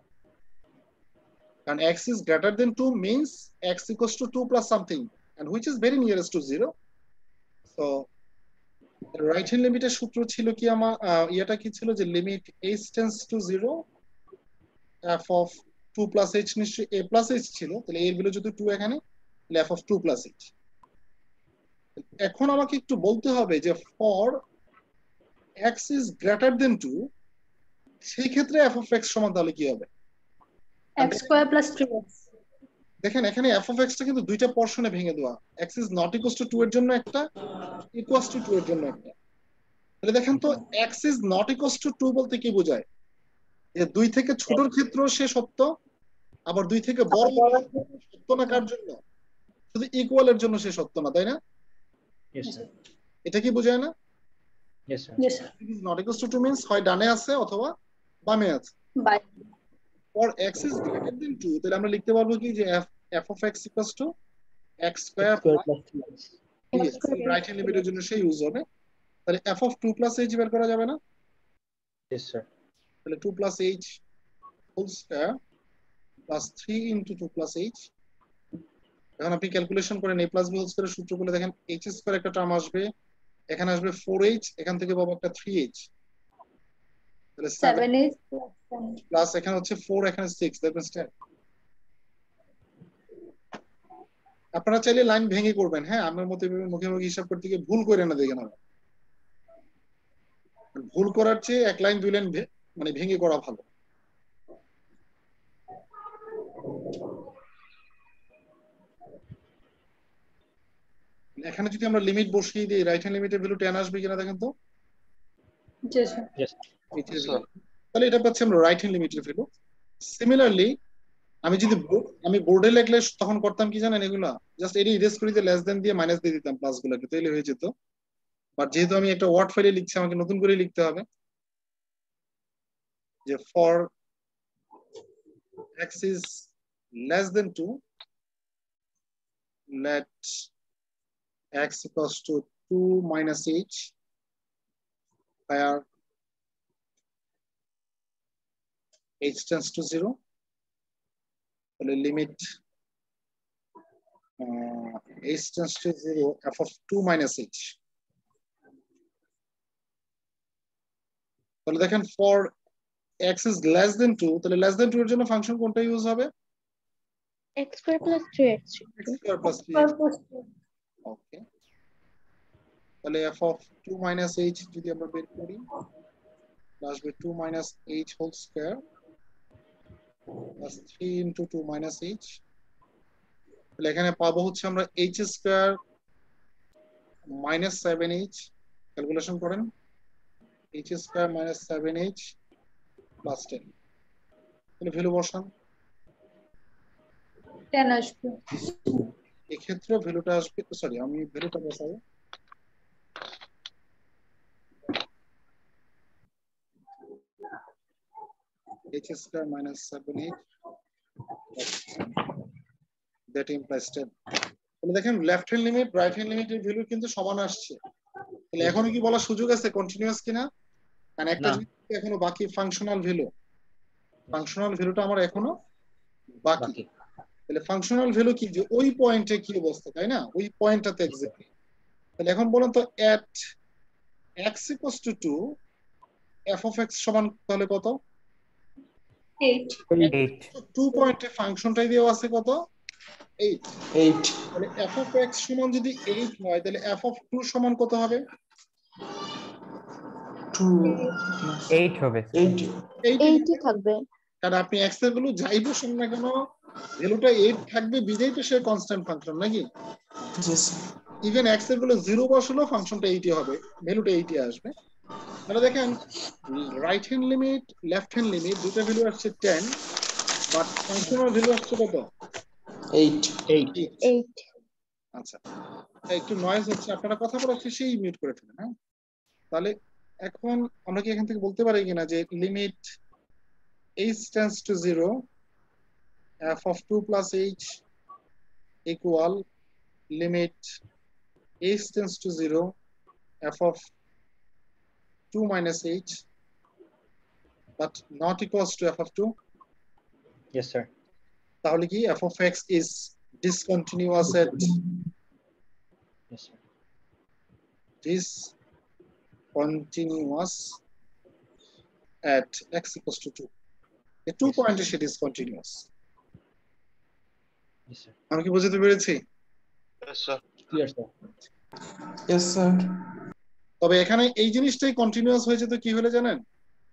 And x is greater than two means x equals to two plus something, and which is very nearest to zero. So the right hand limit এর সূত্র ছিল কি আমার, এটা কি ছিল যে limit h tends to zero f of two plus h নিশ্চয়ই এ প্লাস এইচ ছিল, তাহলে এর ভ্যালু যদি টু এখানে, তাহলে f of two plus h. এখন আমাকে একটু বলতে হবে যে for x is greater than two, সেই ক্ষেত্রে এফ অফ এক্স সমান তাহলে কি হবে? X square plus three x. দেখেন এখানে এফ অফ এক্স টা কিন্তু দুইটা পোরশনে ভেঙে দেওয়া, x is not equals to two এর জন্য একটা, ইকুয়ালস টু টু এর জন্য একটা। তাহলে দেখেন তো x is not equals to two বলতে কি বোঝায়? যে দুই থেকে ছোটর ক্ষেত্রেও সে সত্য, আবার দুই থেকে বড় সত্য না কার জন্য? শুধু ইকুয়ালের জন্য সে সত্য না, তাই না? Yes, sir. এটা কি বোঝায় না? Yes, sir. Yes, sir. Not equals to two means হয় ডানে আছে অথবা বামে আছে। Bye. For x is greater than two, তাহলে আমরা লিখতে পারবো কি যে f f of x equals to x square X square plus three x. Right hand লিমিটের জন্য সেই ইউজ হবে। তাহলে f of two plus h বের করা যাবে না? Yes, sir. তাহলে two plus h whole square plus three into two plus h. এখন আপনি ক্যালকুলেশন করেন a প্লাস b হোল স্কয়ারের সূত্র বলে দেখেন h স্কয়ার একটা টার্ম আসবে, এখানে আসবে ফোর এইচ, এখান থেকে পাবো একটা থ্রি এইচ, তাহলে সেভেন সেভেন এইচ প্লাস এখানে হচ্ছে ফোর, এখানে সিক্স, দ্যাট মিন্স টেন। আপনারা চাইলে লাইন ভেঙে করবেন, হ্যাঁ আমার মতে মুখে মুখে হিসাব করতে গিয়ে ভুল করে না দেখেন। আমরা ভুল করার চেয়ে এক লাইন দুই লাইন মানে ভেঙে করা ভালো। এখানে যদি আমরা লিমিট বসিয়ে দিই, রাইট হ্যান্ড লিমিটের ভ্যালু টেন আসবে কিনা দেখেন তো। Yes, Yes. তাহলে এটা পাচ্ছি আমরা রাইট হ্যান্ড লিমিটের ভ্যালু। সিমিলারলি আমি যদি আমি বোর্ডে লিখলে তখন করতাম কি জানেন, এগুলা জাস্ট এটি ইরেজ করে দিয়ে লেস দেন দিয়ে মাইনাস দিয়ে দিতাম প্লাস গুলোকে, তাহলে হয়ে যেত। বাট যেহেতু আমি একটা ওয়ার্ড ফাইলে লিখছি, আমাকে নতুন করে লিখতে হবে যে for x is less than two, let x equals to two minus h, where h tends to zero. The limit uh, h tends to zero, f of two minus h. তাহলে দেখেন for x is less than two, তাহলে less than two এর জন্য function কোনটা use হবে? x square plus three x. x square plus three x. ওকে, তাহলে f of two minus h যদি আমরা বের করি, আসবে two minus h whole square plus three into two minus h। তাহলে এখানে পাবো হচ্ছে আমরা h square minus seven h, calculation করেন, h square minus seven h plus ten, তাহলে ভ্যালু বসান, টেন আসবে। এই ক্ষেত্রে ভ্যালুটা আসবে, সরি আমি ভ্যালুটা বসাবো, h square minus seven h that implies ten। তাহলে দেখেন left hand limit right hand লিমিটের ভ্যালু কিন্তু সমান আসছে। তাহলে এখনো কি বলার সুযোগ আছে কন্টিনিউয়াস কিনা? কারণ একটা জিনিস এখনো বাকি, ফাংশনাল ভ্যালু, ফাংশনাল ভ্যালুটা আমার এখনো বাকি। তাহলে ফাংশনাল ভ্যালু কি, যে ওই পয়েন্টে কি অবস্থা, তাই না? ওই পয়েন্টটাতে এক্স্যাক্টলি। তাহলে এখন বলেন তো এট x equals to two, f of x সমান তাহলে কত? এইট। টু পয়েন্টে ফাংশনটাই দেওয়া আছে কত? এইট। এইট। তাহলে f of x সমান যদি এইট হয়, তাহলে f of two সমান কত হবে? টু এইট হবে। এইট। eight ই থাকবে। কারণ আপনি x এর ভ্যালু যাই বসান না কেন, ভ্যালুটা এইট থাকবে, বিজেই তো সে কনস্ট্যান্ট ফাংশন নাকি? জি স্যার। ইভেন x এর ভ্যালু জিরো বসালেও ফাংশনটা এইট হবে, ভ্যালুটা এইট আসবে। তাহলে দেখেন right hand limit left hand limit দুটো ভ্যালু আসছে টেন, বাট ফাংশনাল ভ্যালু আসছে কত? এইট। Eight. eight. আচ্ছা, একটু নয়েজ হচ্ছে, আপনারা কথা বলার শেষেই মিউট করে ফেলেন। হ্যাঁ, তাহলে এখন আমরা কি এখান থেকে বলতে পারি কিনা যে limit h tends to zero, f of two plus h equal limit h tends to zero, f of two minus h, but not equals to f of two? Yes, sir. তাহলে কি f of x is discontinuous at Yes, sir. discontinuous at x equals to two. এই two পয়েন্টে সেটা is continuous. Yes, sir. আমি কি বুঝতে পেরেছি? Clear, sir. Yes, sir. তবে এখানে এই জিনিসটাই কন্টিনিউয়াস হয়ে যেত কি হলে জানেন,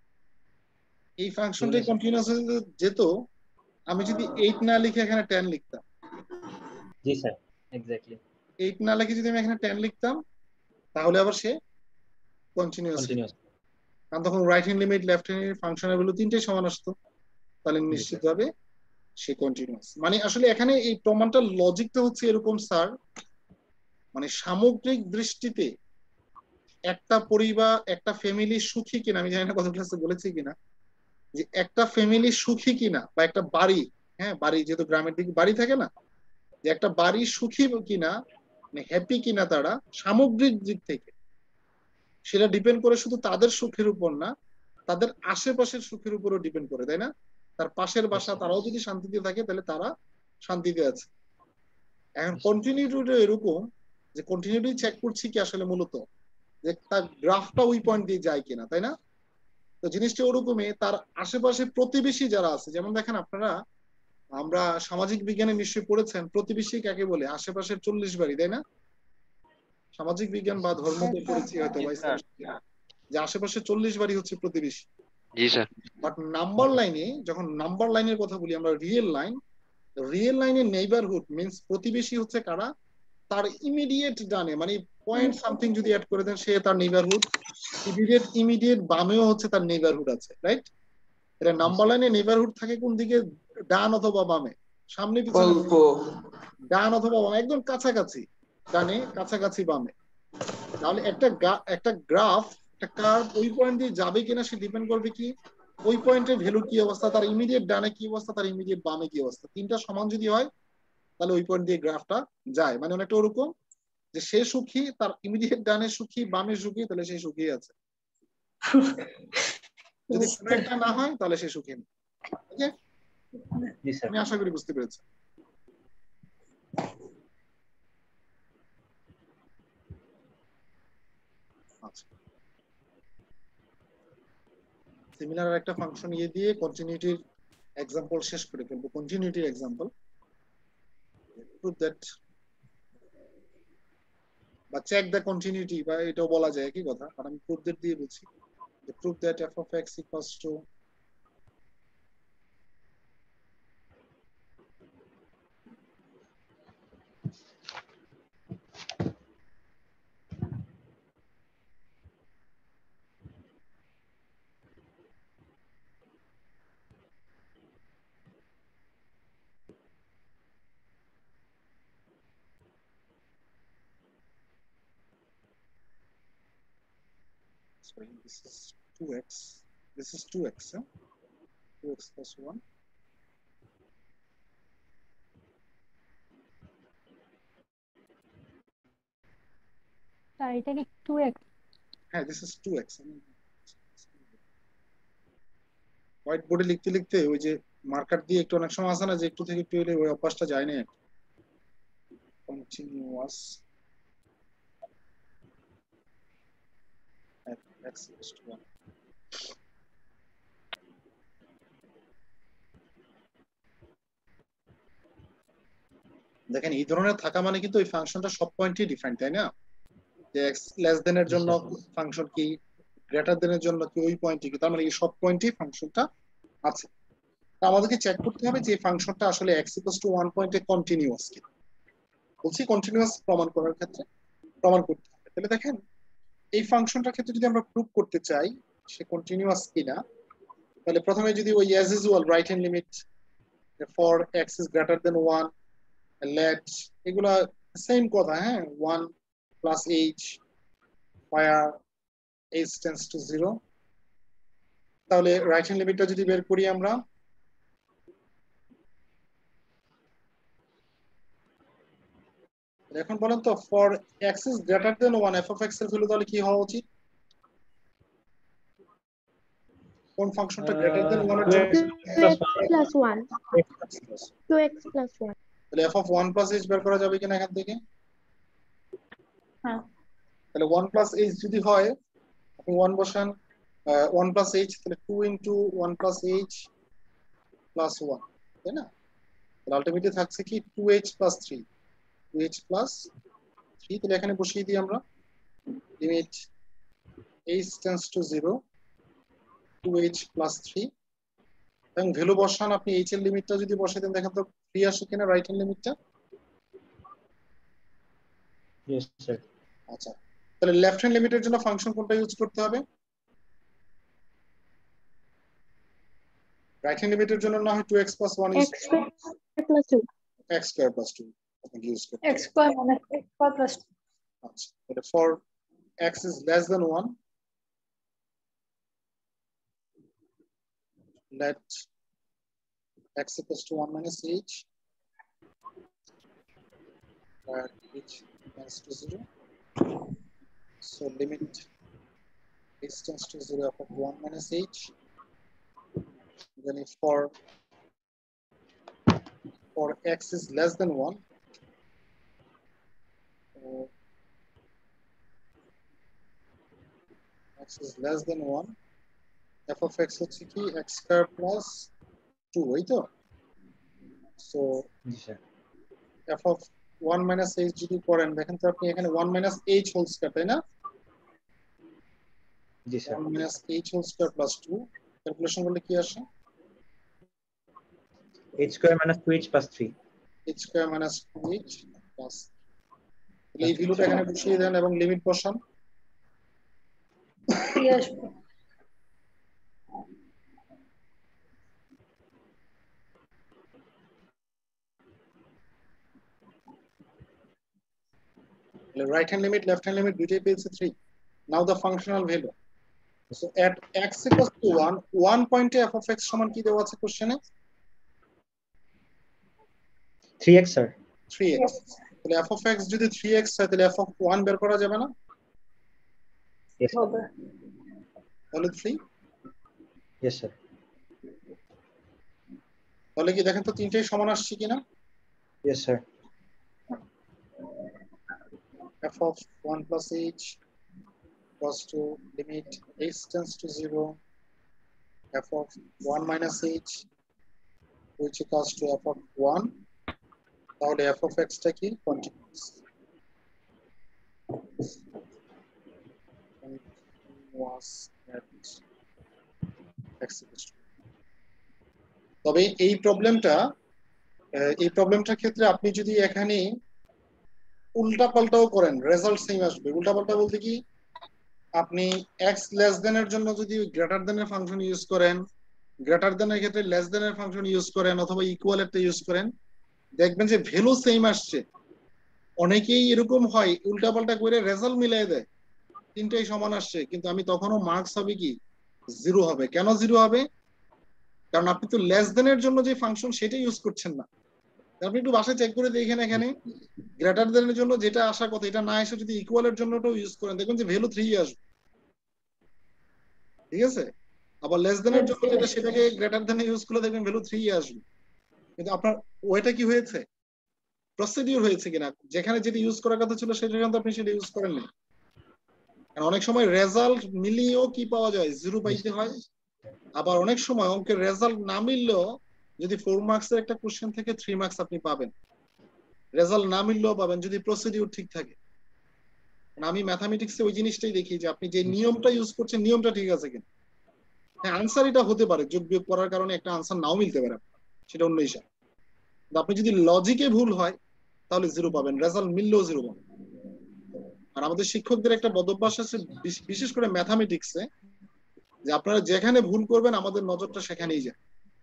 এই ফাংশনটাই Yes. কন্টিনিউয়াস হয়ে যেত আমি যদি এইট না লিখে এখানে টেন লিখতাম। জি স্যার, এক্স্যাক্টলি। এইট না লিখে যদি আমি এখানে টেন লিখতাম তাহলে আবার সে কন্টিনিউয়াস, কন্টিনিউয়াস। কারণ তখন right hand limit left hand ফাংশনের ভ্যালু তিনটেই সমান আসতো, তাহলে নিশ্চিতভাবে সে কন্টিনিউয়াস। মানে আসলে এখানে এই প্রমাণটার লজিকটা হচ্ছে এরকম স্যার, মানে সামগ্রিক দৃষ্টিতে একটা পরিবার একটা ফ্যামিলি সুখী কিনা, আমি জানি না কত ক্লাসে বলেছি কিনা, যে একটা ফ্যামিলি সুখী কিনা বা একটা বাড়ি, হ্যাঁ বাড়ি যেহেতু গ্রামের দিকে বাড়ি থাকে না, যে একটা বাড়ি সুখী কিনা মানে হ্যাপি কিনা তারা সামগ্রিক দিক থেকে, সেটা ডিপেন্ড করে শুধু তাদের সুখের উপর না, তাদের আশেপাশের সুখের উপরও ডিপেন্ড করে, তাই না? তার পাশের বাসা তারাও যদি শান্তিতে থাকে তাহলে তারা শান্তিতে আছে। এখন কন্টিনিউটিটা এরকম যে কন্টিনিউটি চেক করছি কি আসলে মূলত যে তার গ্রাফটা ওই পয়েন্ট দিয়ে যায় কিনা, তাই না? তো জিনিসটা ওরকমই, তার আশেপাশে প্রতিবেশী যারা আছে, যেমন দেখেন আপনারা আমরা সামাজিক বিজ্ঞানে নিশ্চয়ই পড়েছেন প্রতিবেশী কাকে বলে, আশেপাশের চল্লিশ বাড়ি, তাই না? সামাজিক বিজ্ঞান বা ধর্মতে পড়েছি হয়তো বা যে আশেপাশে চল্লিশ বাড়ি হচ্ছে প্রতিবেশী। জি স্যার। বাট নাম্বার লাইনে যখন নাম্বার লাইনের কথা বলি আমরা, রিয়েল লাইন, রিয়েল লাইনের নেইবারহুড মিন্স প্রতিবেশী হচ্ছে কারা, তার ইমিডিয়েট ডানে মানে পয়েন্ট সামথিং যদি অ্যাড করে দেন সে তার নেইবারহুড, ইমিডিয়েট ইমিডিয়েট বামেও হচ্ছে তার নেইবারহুড আছে, রাইট? এটা নাম্বার লাইনে নেইবারহুড থাকে কোন দিকে, ডান অথবা বামে, সামনে পিছনে, অল্প ডান অথবা বামে, একদম কাছাকাছি, ডানে কাছাকাছি বামে। তাহলে একটা একটা গ্রাফ একটা কার্ভ ওই পয়েন্ট দিয়ে যাবে কিনা সে ডিপেন্ড করবে কি ওই পয়েন্টের ভ্যালু কি অবস্থা, তার ইমিডিয়েট ডানে কি অবস্থা, তার ইমিডিয়েট বামে কি অবস্থা, তিনটা সমান যদি হয় তাহলে ওই পয়েন্ট দিয়ে গ্রাফটা যায়। মানে অনেকটা ওরকম যে সে সুখী, তার ইমিডিয়েট ডানে সুখী, বামে সুখী, তাহলে সে সুখী আছে। যদি কোনো একটা না হয় তাহলে সে সুখী না। ওকে, আমি আশা করি বুঝতে পেরেছি। আচ্ছা, সিমিলার একটা ফাংশন ইয়ে দিয়ে কন্টিনিউটির এক্সাম্পল শেষ করে ফেলবো। কন্টিনিউটির এক্সাম্পল প্রুভ দ্যাট বা চেক দ্য কন্টিনিউটি, বা এটাও বলা যায় একই কথা, কারণ আমি প্রুভ দ্যাট দিয়ে বলছি যে prove that f of x equals to sorry, this is two x, this is two x, huh? two x plus one. Sir এটা কি টু এক্স? হ্যাঁ, this is two x. White বোর্ডে লিখতে লিখতে ওই যে মার্কার দিয়ে একটু অনেক সময় আসে না যে একটু থেকে একটু এলে ওই অভ্যাসটা যায় না। Continuous x equals to one. দেখেন এই ধরনের থাকা মানে কিন্তু ওই ফাংশনটা সব পয়েন্টই ডিফাইন, তাই না? যে x লেস দেন এর জন্য ফাংশন কি, গ্রেটার দেন এর জন্য কি, ওই পয়েন্টই কি, তার মানে এই সব পয়েন্টই ফাংশনটা আছে। তা আমাদেরকে চেক করতে হবে যে ফাংশনটা আসলে x equals to one পয়েন্টে কন্টিনিউয়াস কি। বলছি কন্টিনিউয়াস প্রমাণ করার ক্ষেত্রে প্রমাণ করতে হবে। তাহলে দেখেন এই ফাংশনটার ক্ষেত্রে যদি আমরা প্রুভ করতে চাই সে কন্টিনিউয়াস কিনা, তাহলে প্রথমে যদি ওই as usual right hand limit for x is greater than one, let এগুলা সেম কথা, হ্যাঁ, one plus h where h tends to zero, তাহলে রাইট হ্যান্ড লিমিটটা যদি বের করি আমরা, এখন বলেন তো for x is greater than one f of x এর ভ্যালু তাহলে কি হওয়া উচিত? কোন ফাংশনটা গ্রেটার দেন one এর জন্য? Plus one, two x plus one. তাহলে f of one plus h বের করা যাবে কিনা এখান থেকে? হ্যাঁ। তাহলে one plus h যদি হয় আপনি one বসান, one plus h তাহলে two into one plus h plus one, তাই না? আলটিমেটলি থাকছে কি two h plus three, two h plus three. তাহলে এখানে বসিয়ে দিই আমরা limit h tends to zero, two h plus three, এবং ভ্যালু বসান আপনি এইচ এর লিমিটটা যদি বসাই দেন দেখেন তো থ্রি আসে কিনা রাইট হ্যান্ড লিমিটটা। Yes, sir. আচ্ছা, তাহলে লেফট হ্যান্ড লিমিটের জন্য ফাংশন কোনটা ইউজ করতে হবে? রাইট হ্যান্ড লিমিটের জন্য না হয় two x plus one use X square plus two. X square plus two আপনাকে ইউজ করতে x square minus x square plus আচ্ছা, তাহলে for x is less than one, let x equals to one minus h, where h tends to zero. So limit h tends to zero of one minus h. Then if for for x is less than one, so x is less than one, f of x হচ্ছে কি x square plus two, এই তো? So Yes, sir. f of one minus h যদি করেন দেখেন তো আপনি এখানে one minus h whole square, তাই না? Yes, sir. one minus h whole square plus two, calculation করলে কি আসে? H square minus two h plus three. h square minus two h plus, এই ভ্যালুটা এখানে বসিয়ে দেন এবং লিমিট বসান। থ্রি আসবে। Right hand limit, left hand limit দুইটাই পেয়েছে three. Now the functional value. So at x equals to one, one point f of x সমান কি দেওয়া আছে কোশ্চেনে? three x, sir. three x. তাহলে f of x যদি three x হয় তাহলে f of one বের করা যাবে না? Yes, sir. হবে। তাহলে three? Yes, sir. তাহলে কি দেখেন তো তিনটেই সমান আসছে কিনা? Yes, sir. f of one plus h equals to limit h tends to zero, f of one minus h which equals to f of one, তাহলে f of x টা কি continuous continuous at x equals to, তবে এই প্রবলেমটা এই প্রবলেমটার ক্ষেত্রে আপনি যদি এখানে উল্টা পাল্টাও করেন রেজাল্ট সেম আসবে। উল্টা পাল্টা বলতে কি, আপনি x লেস দেন এর জন্য যদি গ্রেটার দেন এর ফাংশন ইউজ করেন, গ্রেটার দেন এর ক্ষেত্রে লেস দেন এর ফাংশন ইউজ করেন, অথবা ইকুয়াল একটা ইউজ করেন, দেখবেন যে ভ্যালু সেম আসছে। অনেকেই এরকম হয় উল্টা পাল্টা করে রেজাল্ট মিলাই দেয়, তিনটাই সমান আসছে, কিন্তু আমি তখনও মার্কস হবে কি জিরো হবে। কেন জিরো হবে? কারণ আপনি তো লেস দেন এর জন্য যে ফাংশন সেটা ইউজ করছেন না। আপনি একটু বাসায় চেক করে দেখেন, এখানে গ্রেটার দেন এর জন্য যেটা আসার কথা এটা না এসে যদি ইকুয়ালের জন্যটাও ইউজ করেন দেখবেন যে ভ্যালু থ্রি আসবে, ঠিক আছে? আবার লেস দেন এর জন্য যেটা সেটাকে গ্রেটার দেন ইউজ করলে দেখবেন ভ্যালু থ্রি আসবে। কিন্তু আপনার ওইটা কি হয়েছে, প্রসিডিউর হয়েছে কিনা, যেখানে যেটা ইউজ করার কথা ছিল সেটা কিন্তু আপনি সেটা ইউজ করেননি। কারণ অনেক সময় রেজাল্ট মিলিয়েও কি পাওয়া যায়, জিরো পাইতে হয়। আবার অনেক সময় অঙ্কের রেজাল্ট না মিললেও যদি ফোর মার্কসের একটা কোশ্চেন থেকে থ্রি মার্কস আপনি পাবেন, রেজাল্ট না মিললেও পাবেন যদি প্রসিডিউর ঠিক থাকে। আমি ম্যাথামেটিক্সে ওই জিনিসটাই দেখি যে আপনি যে নিয়মটা ইউজ করছেন নিয়মটা ঠিক আছে কিনা। হ্যাঁ, আনসার এটা হতে পারে, যোগ বিয়োগ করার কারণে একটা আনসার নাও মিলতে পারে, সেটা অন্য হিসাব। আপনি যদি লজিকে ভুল হয় তাহলে জিরো পাবেন, রেজাল্ট মিললেও জিরো পাবেন। আর আমাদের শিক্ষকদের একটা বদভ্যাস আছে, বিশেষ করে ম্যাথামেটিক্সে, যে আপনারা যেখানে ভুল করবেন আমাদের নজরটা সেখানেই যায়,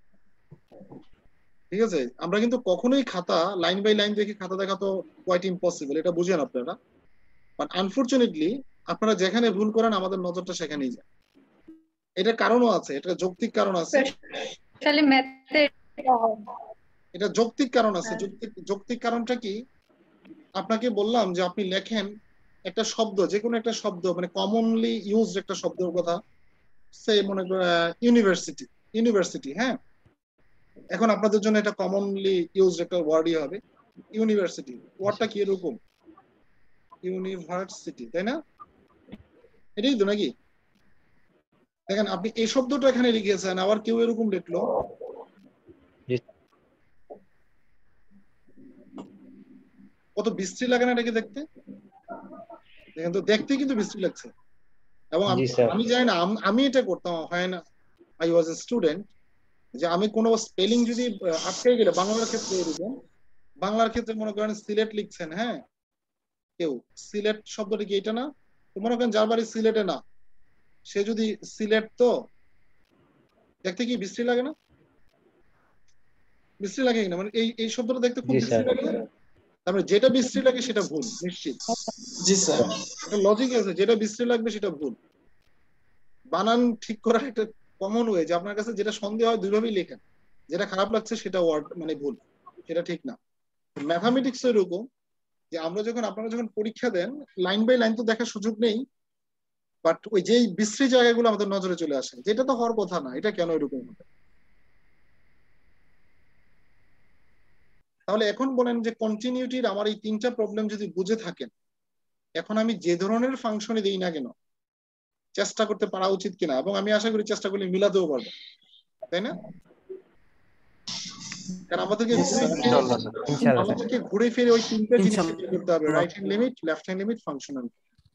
ঠিক আছে? আমরা কিন্তু কখনোই খাতা লাইন বাই লাইন দেখে খাতা দেখা তো কোয়াইট ইম্পসিবল, এটা বুঝেন আপনারা। বাট আনফরচুনেটলি আপনারা যেখানে ভুল করেন আমাদের নজরটা সেখানেই যায়। এটা কারণও আছে, এটা যৌক্তিক কারণ আছে, স্পেশালি ম্যাথে এটা যৌক্তিক কারণ আছে। যৌক্তিক যৌক্তিক কারণটা কি, আপনাকে বললাম যে আপনি লেখেন একটা শব্দ, যে কোনো একটা শব্দ, মানে কমনলি ইউজড একটা শব্দের কথা, সে মনে করেন ইউনিভার্সিটি, ইউনিভার্সিটি হ্যাঁ, এখন আপনাদের জন্য এটা কমনলি ইউজড একটা ওয়ার্ডই হবে ইউনিভার্সিটি। ওয়ার্ডটা কি এরকম, ইউনিভার্সিটি, তাই না? এটাই তো নাকি? দেখেন আপনি এই শব্দটা এখানে লিখেছেন, আবার কেউ এরকম লিখলো কত বিশ্রী লাগে না এটাকে দেখতে? দেখেন তো, দেখতে কিন্তু বিশ্রী লাগছে। এবং জি স্যার। আমি জানি না, আমি এটা করতাম হয় না, আই ওয়াজ এ স্টুডেন্ট, যে আমি কোনো স্পেলিং যদি আটকে গেলে, বাংলার ক্ষেত্রে এরকম, বাংলার ক্ষেত্রে মনে করেন সিলেট লিখছেন, হ্যাঁ, কেউ সিলেট শব্দটা কি এটা না, তো মনে করেন যার বাড়ি সিলেটে না, সে যদি সিলেট, তো দেখতে কি বিশ্রী লাগে না? বিশ্রী লাগে কিনা, মানে এই এই শব্দটা দেখতে খুব বিশ্রী লাগে। তারপরে যেটা বিশ্রী লাগে সেটা ভুল নিশ্চিত। জি স্যার। একটা লজিক আছে, যেটা বিশ্রী লাগবে সেটা ভুল। বানান ঠিক করার একটা কমন ওয়ে, যে আপনার কাছে যেটা সন্দেহ হয় দুইভাবেই লেখেন, যেটা খারাপ লাগছে সেটা ওয়ার্ড মানে ভুল, সেটা ঠিক না। ম্যাথামেটিক্স এরকম যে আমরা যখন, আপনারা যখন পরীক্ষা দেন, লাইন বাই লাইন তো দেখার সুযোগ নেই, বাট ওই যে বিশ্রী জায়গাগুলো আমাদের নজরে চলে আসে, যেটা তো হওয়ার কথা না, এটা কেন এরকম হবে? তাহলে এখন বলেন যে কন্টিনিউটির আমার এই তিনটা প্রবলেম যদি বুঝে থাকেন, এখন আমি যে ধরনের ফাংশনে দিই না কেন চেষ্টা করতে পারা উচিত কিনা, এবং আমি আশা করি চেষ্টা করলে মিলাতেও পারবো, তাই না? কারণ আমাদেরকে আমাদেরকে ঘুরে ফিরে ওই তিনটা জিনিস করতে হবে, right hand limit, left hand limit, functional.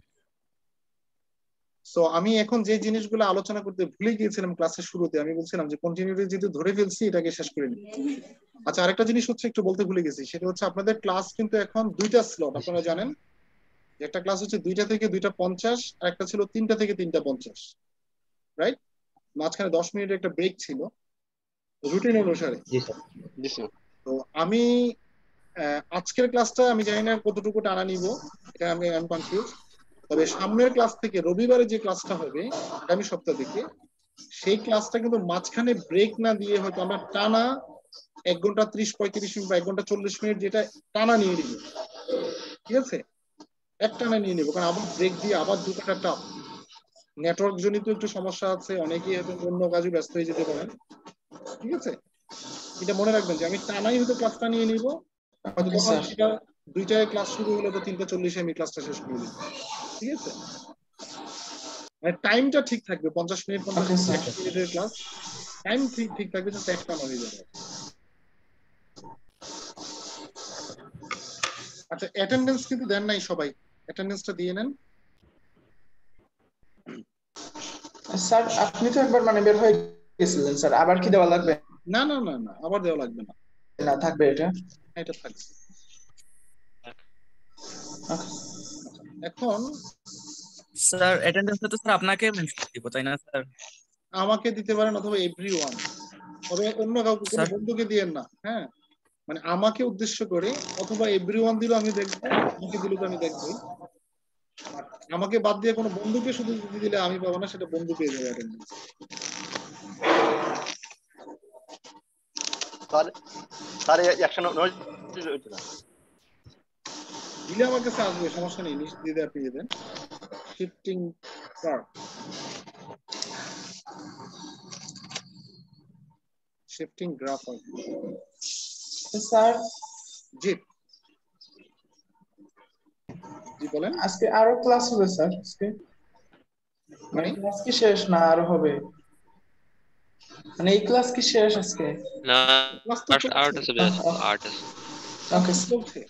So আমি এখন যে জিনিসগুলো আলোচনা করতে ভুলে গিয়েছিলাম ক্লাসের শুরুতে, আমি বলছিলাম যে কন্টিনিউটি যেহেতু ধরে ফেলছি, এটাকে শেষ করে নিই। আচ্ছা, আরেকটা জিনিস হচ্ছে একটু বলতে ভুলে গেছি, সেটা হচ্ছে আপনাদের ক্লাস কিন্তু এখন দুইটা স্লট, আপনারা জানেন একটা ক্লাস হচ্ছে দুইটা থেকে দুইটা পঞ্চাশ, আর একটা ছিল তিনটা থেকে তিনটা পঞ্চাশ, রাইট? মাঝখানে দশ মিনিটের একটা ব্রেক ছিল রুটিন অনুসারে। তো আমি আজকের ক্লাসটা আমি জানি না কতটুকু টানা নিব, এটা আমি আমি কনফিউজ। তবে সামনের ক্লাস থেকে রবিবারে যে ক্লাসটা হবে আগামী সপ্তাহ থেকে, সেই ক্লাসটা কিন্তু মাঝখানে ব্রেক না দিয়ে হয়তো আমরা টানা এক ঘন্টা ত্রিশ পঁয়ত্রিশ মিনিট বা এক ঘন্টা চল্লিশ মিনিট যেটা টানা নিয়ে নিব, ঠিক আছে? এক টানা নিয়ে নিব, কারণ আবার ব্রেক দিয়ে আবার দুটো টাপ, নেটওয়ার্ক জনিত একটু সমস্যা আছে, অনেকেই হয়তো অন্য কাজে ব্যস্ত হয়ে যেতে পারেন, ঠিক আছে? এটা মনে রাখবেন যে আমি টানাই হয়তো ক্লাসটা নিয়ে নিব, হয়তো তখন সেটা দুইটায় ক্লাস শুরু হলো তো তিনটা চল্লিশে আমি ক্লাসটা শেষ করে নিব, ঠিক আছে? মানে টাইমটা ঠিক থাকবে, পঞ্চাশ মিনিট পঞ্চাশ মিনিটের ক্লাস, টাইম ঠিক ঠিক থাকবে, জাস্ট একটা হয়ে যাবে। আচ্ছা, অ্যাটেন্ডেন্স কিন্তু দেন নাই সবাই, অ্যাটেন্ডেন্সটা দিয়ে নেন। স্যার আপনি তো একবার মানে বের হয়ে গেছিলেন স্যার, আবার কি দেওয়া লাগবে? না না না না, আবার দেওয়া লাগবে না, না থাকবে এটা, এটা থাকবে। এখন স্যার অ্যাটেন্ডেন্সটা তো স্যার আপনাকে মেনশন দিব, তাই না স্যার? আমাকে দিতে পারেন অথবা এভরিওয়ান, তবে অন্য কাউকে, কোনো বন্ধুকে দিয়েন না, হ্যাঁ? মানে আমাকে উদ্দেশ্য করে, অথবা এভরিওয়ান দিল আমি দেখবো, আমাকে দিল তো আমি দেখবই। আমাকে বাদ দিয়ে কোনো বন্ধুকে শুধু দিলে আমি পাবো না, সেটা বন্ধু পেয়ে যাবে অ্যাটেন্ডেন্স। দিলে আমার কাছে আসবে, সমস্যা নেই, নিশ্চিত দিয়ে আপনি দেন। Shifting curve, shifting graph sir. জি জি বলেন। আজকে আরো ক্লাস হবে স্যার? আজকে মানে ক্লাস কি শেষ না আরো হবে? মানে এই ক্লাস কি শেষ আজকে? না, আর্ট আছে, আর্ট আছে। ওকে ওকে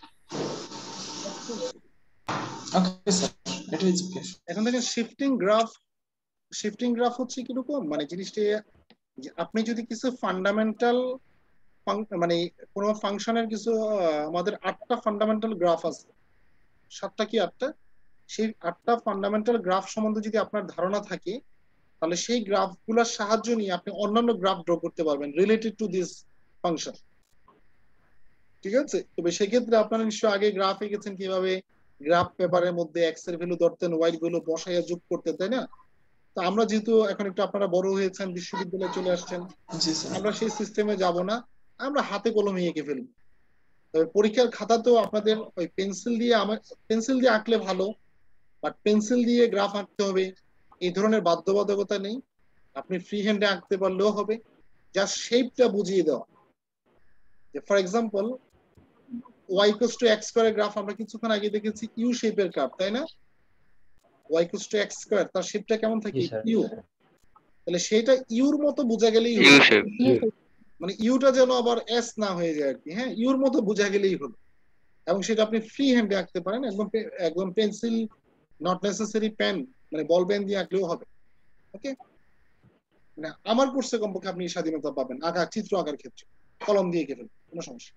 ওকে স্যার, এটা ইজ ওকে। এখন দেখেন শিফটিং গ্রাফ, শিফটিং গ্রাফ হচ্ছে কিরকম, মানে জিনিসটা যে আপনি যদি কিছু ফান্ডামেন্টাল মানে কোন ফাংশনের কিছু, আমাদের আটটা ফান্ডামেন্টাল গ্রাফ আছে, সাতটা কি আটটা, সেই আটটা ফান্ডামেন্টাল গ্রাফ সম্বন্ধে যদি আপনার ধারণা থাকে, তাহলে সেই গ্রাফগুলোর সাহায্য নিয়ে আপনি অন্যান্য গ্রাফ ড্র করতে পারবেন রিলেটেড টু দিস ফাংশন, ঠিক আছে? তবে সেক্ষেত্রে আপনারা নিশ্চয়ই আগে গ্রাফে গেছেন, কিভাবে গ্রাফ পেপারের মধ্যে এক্স এর ভ্যালু ধরতেন, ওয়াই এর ভ্যালু বসাইয়া যোগ করতেন, তাই না? তো আমরা যেহেতু এখন একটু আপনারা বড় হয়েছেন, বিশ্ববিদ্যালয়ে চলে আসছেন, আমরা সেই সিস্টেমে যাব না, আমরা হাতে কলমে এঁকে ফেলব। তবে পরীক্ষার খাতাতেও আপনাদের ওই পেন্সিল দিয়ে, আমার পেন্সিল দিয়ে আঁকলে ভালো, বাট পেন্সিল দিয়ে গ্রাফ আঁকতে হবে এই ধরনের বাধ্যবাধকতা নেই, আপনি ফ্রি হ্যান্ডে আঁকতে পারলেও হবে, জাস্ট শেপটা বুঝিয়ে দেওয়া। For example, y equals to x স্কয়ারের গ্রাফ আমরা কিছুক্ষণ আগে দেখেছি ইউ শেপের গ্রাফ, তাই না? Y equals to x square, তার শেপটা কেমন থাকে? ইউ। তাহলে সেটা ইউর মতো বোঝা গেলেই হলো, মানে ইউটা যেন আবার এস না হয়ে যায় আর কি, হ্যাঁ, ইউর মতো বোঝা গেলেই হলো। এবং সেটা আপনি ফ্রি হ্যান্ডে আঁকতে পারেন, একদম একদম পেন্সিল নট নেসেসারি পেন মানে বল পেন দিয়ে আঁকলেও হবে। ওকে, না আমার কোর্সে কমপক্ষে আপনি স্বাধীনতা পাবেন আঁকা চিত্র আঁকার ক্ষেত্রে, কলম দিয়ে এঁকে ফেলবেন, কোনো সমস্যা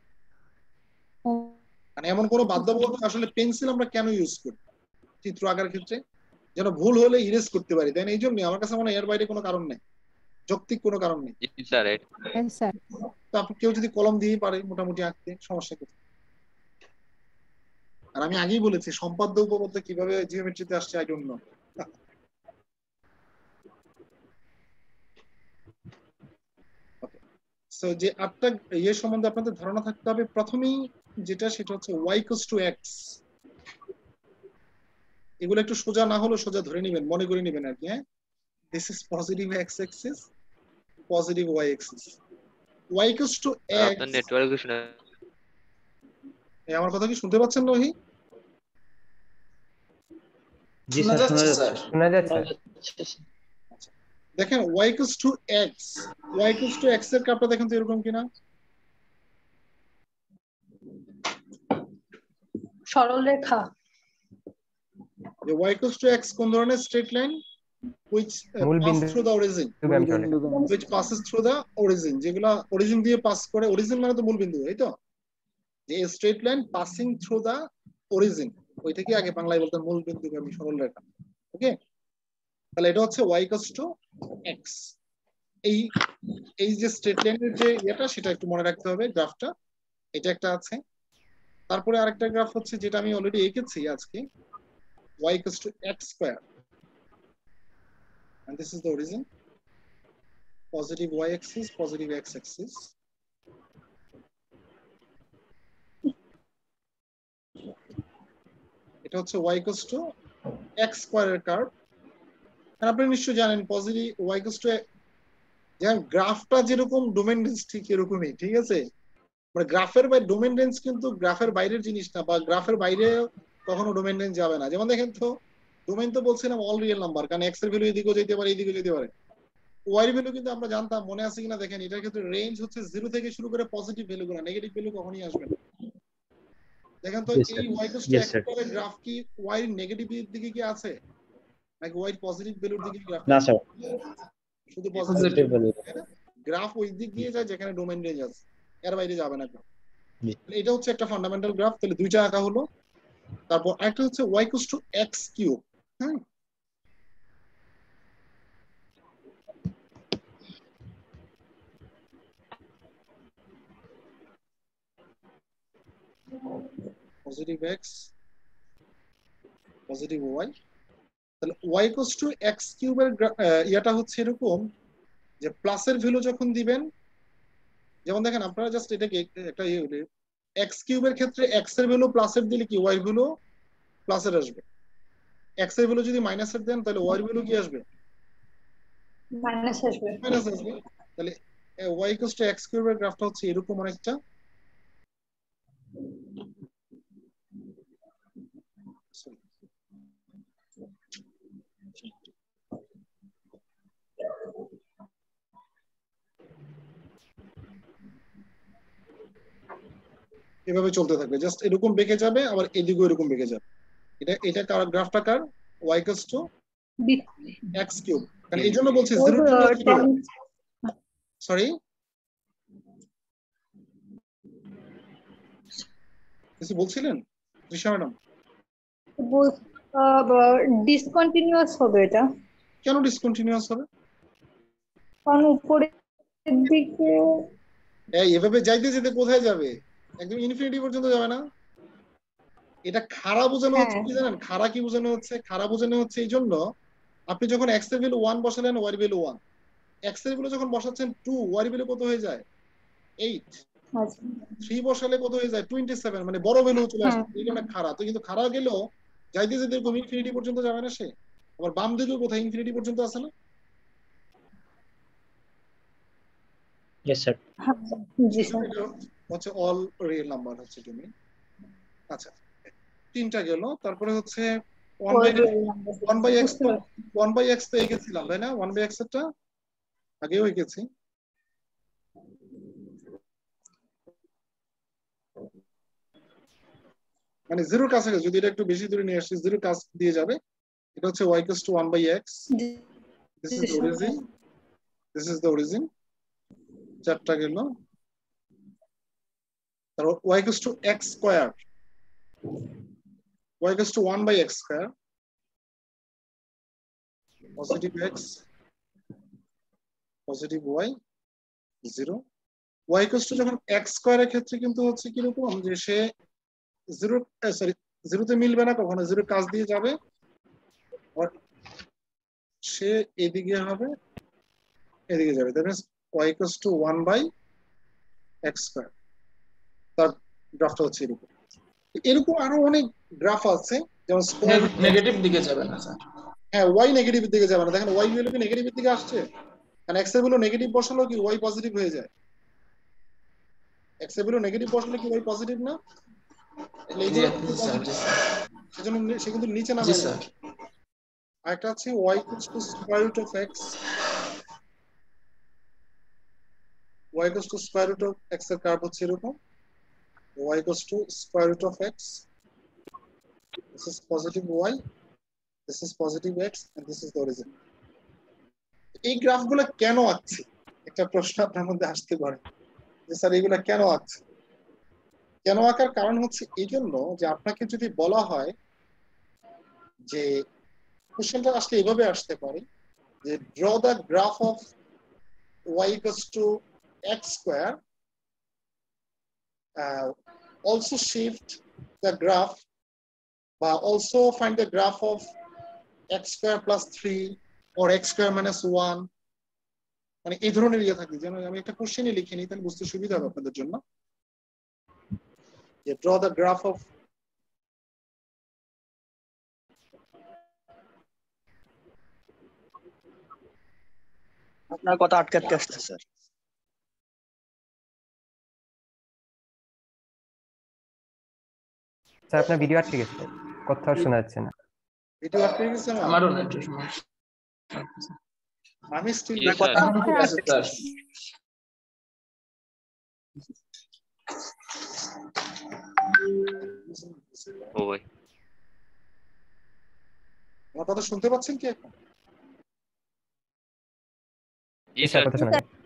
মানে এমন কোনো বাধ্যবাধকতা আসলে পেন্সিল আমরা কেন ইউজ করি চিত্র আঁকার ক্ষেত্রে, যেন ভুল হলে ইরেজ করতে পারি, তাই না? এই জন্যই আমার কাছে মনে হয় এর বাইরে কোনো কারণ নেই, যৌক্তিক কোনো কারণ নেই। তো আপনি কেউ যদি কলম দিয়ে পারে মোটামুটি আঁকতে, সমস্যা কোথায়? আর আমি আগেই বলেছি সম্পাদ্য উপপাদ্য কিভাবে জিওমেট্রিতে আসছে আই ডোন্ট নো। সো যে আটটা ইয়ে সম্বন্ধে আপনাদের ধারণা থাকতে হবে। প্রথমেই যেটা সেটা হচ্ছে y ইকুয়ালস টু x, এগুলো একটু সোজা না হলে সোজা ধরে নেবেন, মনে করে নেবেন আর কি। হ্যাঁ, this is positive x axis, positive y axis, y equals to x। আপনার নেটওয়ার্ক ইস্যু না, এই আমার কথা কি শুনতে পাচ্ছেন রহি? জি স্যার, শোনা যাচ্ছে। শোনা যাচ্ছে। দেখেন y equals to x, y equals to x এর গ্রাফটা দেখেন তো এরকম কিনা? সরল রেখা। যে y equals to x কোন ধরনের স্ট্রেট লাইন which uh, মূল pass বিন্দু through the origin, which passes through the origin, যেগুলা অরিজিন দিয়ে পাস করে, অরিজিন মানে তো মূল বিন্দু, এই তো যে straight line passing through the origin, ওই থেকে আগে বাংলায় বলতেন মূল বিন্দুগামী সরল রেখা। ওকে, তাহলে এটা হচ্ছে y equals to x। এই এই যে স্ট্রেট লাইনের যে এটা সেটা একটু মনে রাখতে হবে, গ্রাফটা এটা একটা আছে। তারপরে আরেকটা গ্রাফ হচ্ছে যেটা আমি অলরেডি এঁকেছি আজকে, y equals to x square, and this is the origin, positive y axis, positive x axis, এটা হচ্ছে y equals to x square এর কার্ভ। আপনি নিশ্চয়ই জানেন পজিটিভ y equals to, যেমন গ্রাফটা যেরকম ডোমেন রেঞ্জ ঠিক এরকমই, ঠিক আছে? মানে গ্রাফের বাইরে ডোমেন রেঞ্জ কিন্তু গ্রাফের বাইরের জিনিস না, বা গ্রাফের বাইরে কখনো ডোমেন রেঞ্জ যাবে না। যেমন দেখেন তো ডোমেন তো বলছিলাম অল রিয়েল নাম্বার, কারণ এক্স এর ভ্যালু এদিকেও যেতে পারে এদিকেও যেতে পারে। ওয়াই এর ভ্যালু কিন্তু আমরা জানতাম, মনে আছে কিনা দেখেন, এটার ক্ষেত্রে রেঞ্জ হচ্ছে জিরো থেকে শুরু করে পজিটিভ ভ্যালু গুলো, নেগেটিভ ভ্যালু কখনোই আসবে না। দেখেন তো এই y ইকুয়ালস টু x এর গ্রাফ কি y এর নেগেটিভ দিকে কি আছে নাকি y এর পজিটিভ ভ্যালুর দিকে গ্রাফ? না স্যার, শুধু পজিটিভ ভ্যালু। গ্রাফ ওই দিক দিয়ে যায় যেখানে ডোমেন রেঞ্জ আছে, এর বাইরে যাবে না গ্রাফ। এটা হচ্ছে একটা ফান্ডামেন্টাল গ্রাফ। তাহলে দুইটা আঁকা হলো। তারপর একটা হচ্ছে y equals to x cube. হ্যাঁ, পজিটিভ x, পজিটিভ y, তাহলে y ইকুয়ালস টু x কিউবের ইয়াটা হচ্ছে এরকম যে প্লাসের ভ্যালু যখন দিবেন, যেমন দেখেন আপনারা জাস্ট এটাকে একটা ইয়ে হলে x কিউবের ক্ষেত্রে x এর ভ্যালু প্লাসের দিলে কি y এর ভ্যালু প্লাসের আসবে, x এর ভ্যালু যদি মাইনাসের দেন তাহলে y এর ভ্যালু কি আসবে? মাইনাস আসবে। মাইনাস আসবে। তাহলে y ইকুয়ালস টু x কিউবের গ্রাফটা হচ্ছে এরকম অনেকটা। এভাবে চলতে থাকবে, জাস্ট এরকম বেঁকে যাবে, আবার এদিকেও এরকম বেঁকে যাবে। এটা এটা কার গ্রাফটা কার? y equals to x cube. কারণ এই জন্য বলছি জিরো টু সরি কিছু বলছিলেন রিশা ম্যাডাম? ডিসকন্টিনিউয়াস হবে এটা। কেন ডিসকন্টিনিউয়াস হবে? কারণ উপরের দিকে এই এভাবে যাইতে যেতে কোথায় যাবে? একদম ইনফিনিটি পর্যন্ত যাবে না। এটা খাড়া বোঝানো হচ্ছে কি জানেন? খাড়া কি বোঝানো হচ্ছে? খাড়া বোঝানো হচ্ছে এই জন্য আপনি যখন x এর ভ্যালু ওয়ান বসালেন y এর ভ্যালু ওয়ান, x এর ভ্যালু যখন বসাচ্ছেন টু, y এর ভ্যালু কত হয়ে যায়? এইট। থ্রি বসালে কত হয়ে যায়? টোয়েন্টি সেভেন, মানে বড় ভ্যালু চলে আসে। এই কারণে খাড়া। তো কিন্তু খাড়া গেলেও যাইতে যেতে এরকম ইনফিনিটি পর্যন্ত যাবে না সে। আবার বাম দিকেও কোথায় ইনফিনিটি পর্যন্ত আছে না? Yes sir. জি স্যার। হচ্ছে অল রিয়েল নাম্বার হচ্ছে তুমি। আচ্ছা, তিনটা গেল। তারপরে হচ্ছে one by x, one by x তো এঁকেছিলাম তাই না? ওয়ান বাই এক্স এরটা আগেও এঁকেছি। মানে জিরোর কাছে যদি এটা একটু বেশি দূরে নিয়ে আসি জিরো কাছ দিয়ে যাবে এটা হচ্ছে y equals to one by x this is the origin this is the origin চারটা গেল তারপর y equals to x square y equals to one by x square positive x positive y zero y equals to যখন x square এর ক্ষেত্রে কিন্তু হচ্ছে কি রকম যে সে জিরো সরি জিরোতে মিলবে না কখনো জিরো কাছ দিয়ে যাবে আর সে এদিকে হবে এদিকে যাবে that means y equals to one by x square তার গ্রাফটা হচ্ছে এরকম এরকম আরো অনেক গ্রাফ আছে যেমন স্কয়ার নেগেটিভ দিকে যাবে না স্যার হ্যাঁ y নেগেটিভের দিকে যাবে না দেখেন y ভ্যালু কি নেগেটিভের দিকে আসছে কারণ x এর ভ্যালু নেগেটিভ বসালো কি y পজিটিভ হয়ে যায় x এর ভ্যালু নেগেটিভ বসালে কি y পজিটিভ না জি স্যার জি স্যার সেজন্য সে কিন্তু নিচে নামে জি স্যার আরেকটা আছে y equals to square root of x y equals to square root of x এর কার্ভ হচ্ছে এরকম y equals to square root of x this is positive y this is positive x and this is the origin এই গ্রাফগুলো কেন আঁকছি একটা প্রশ্ন আপনার মধ্যে আসতে পারে যে স্যার এগুলা কেন আঁকছি কেন আঁকার কারণ হচ্ছে এই জন্য যে আপনাকে যদি বলা হয় যে কোশ্চেনটা আসলে এভাবে আসতে পারে যে draw the graph of y equals to x square uh, also shift the graph but also find the graph of x square plus three or x square minus one মানে এই ধরনের ইয়ে থাকে যেন আমি একটা কোশ্চেনই লিখে নিই তাহলে বুঝতে সুবিধা হবে আপনাদের জন্য যে ড্র দ্য গ্রাফ অফ আপনার কথা আটকে আটকে আসছে স্যার স্যার আপনার ভিডিও আটকে গেছে কোথাও শোনা যাচ্ছে না ভিডিও আটকে গেছে না আমারও নেট সমস্যা আমি স্টিল Yes, কথা sir. ঠিক আছে স্যার ও ভাই আমার কথা শুনতে পাচ্ছেন কি এখন জি স্যার স্যার কথা শোনা যাচ্ছে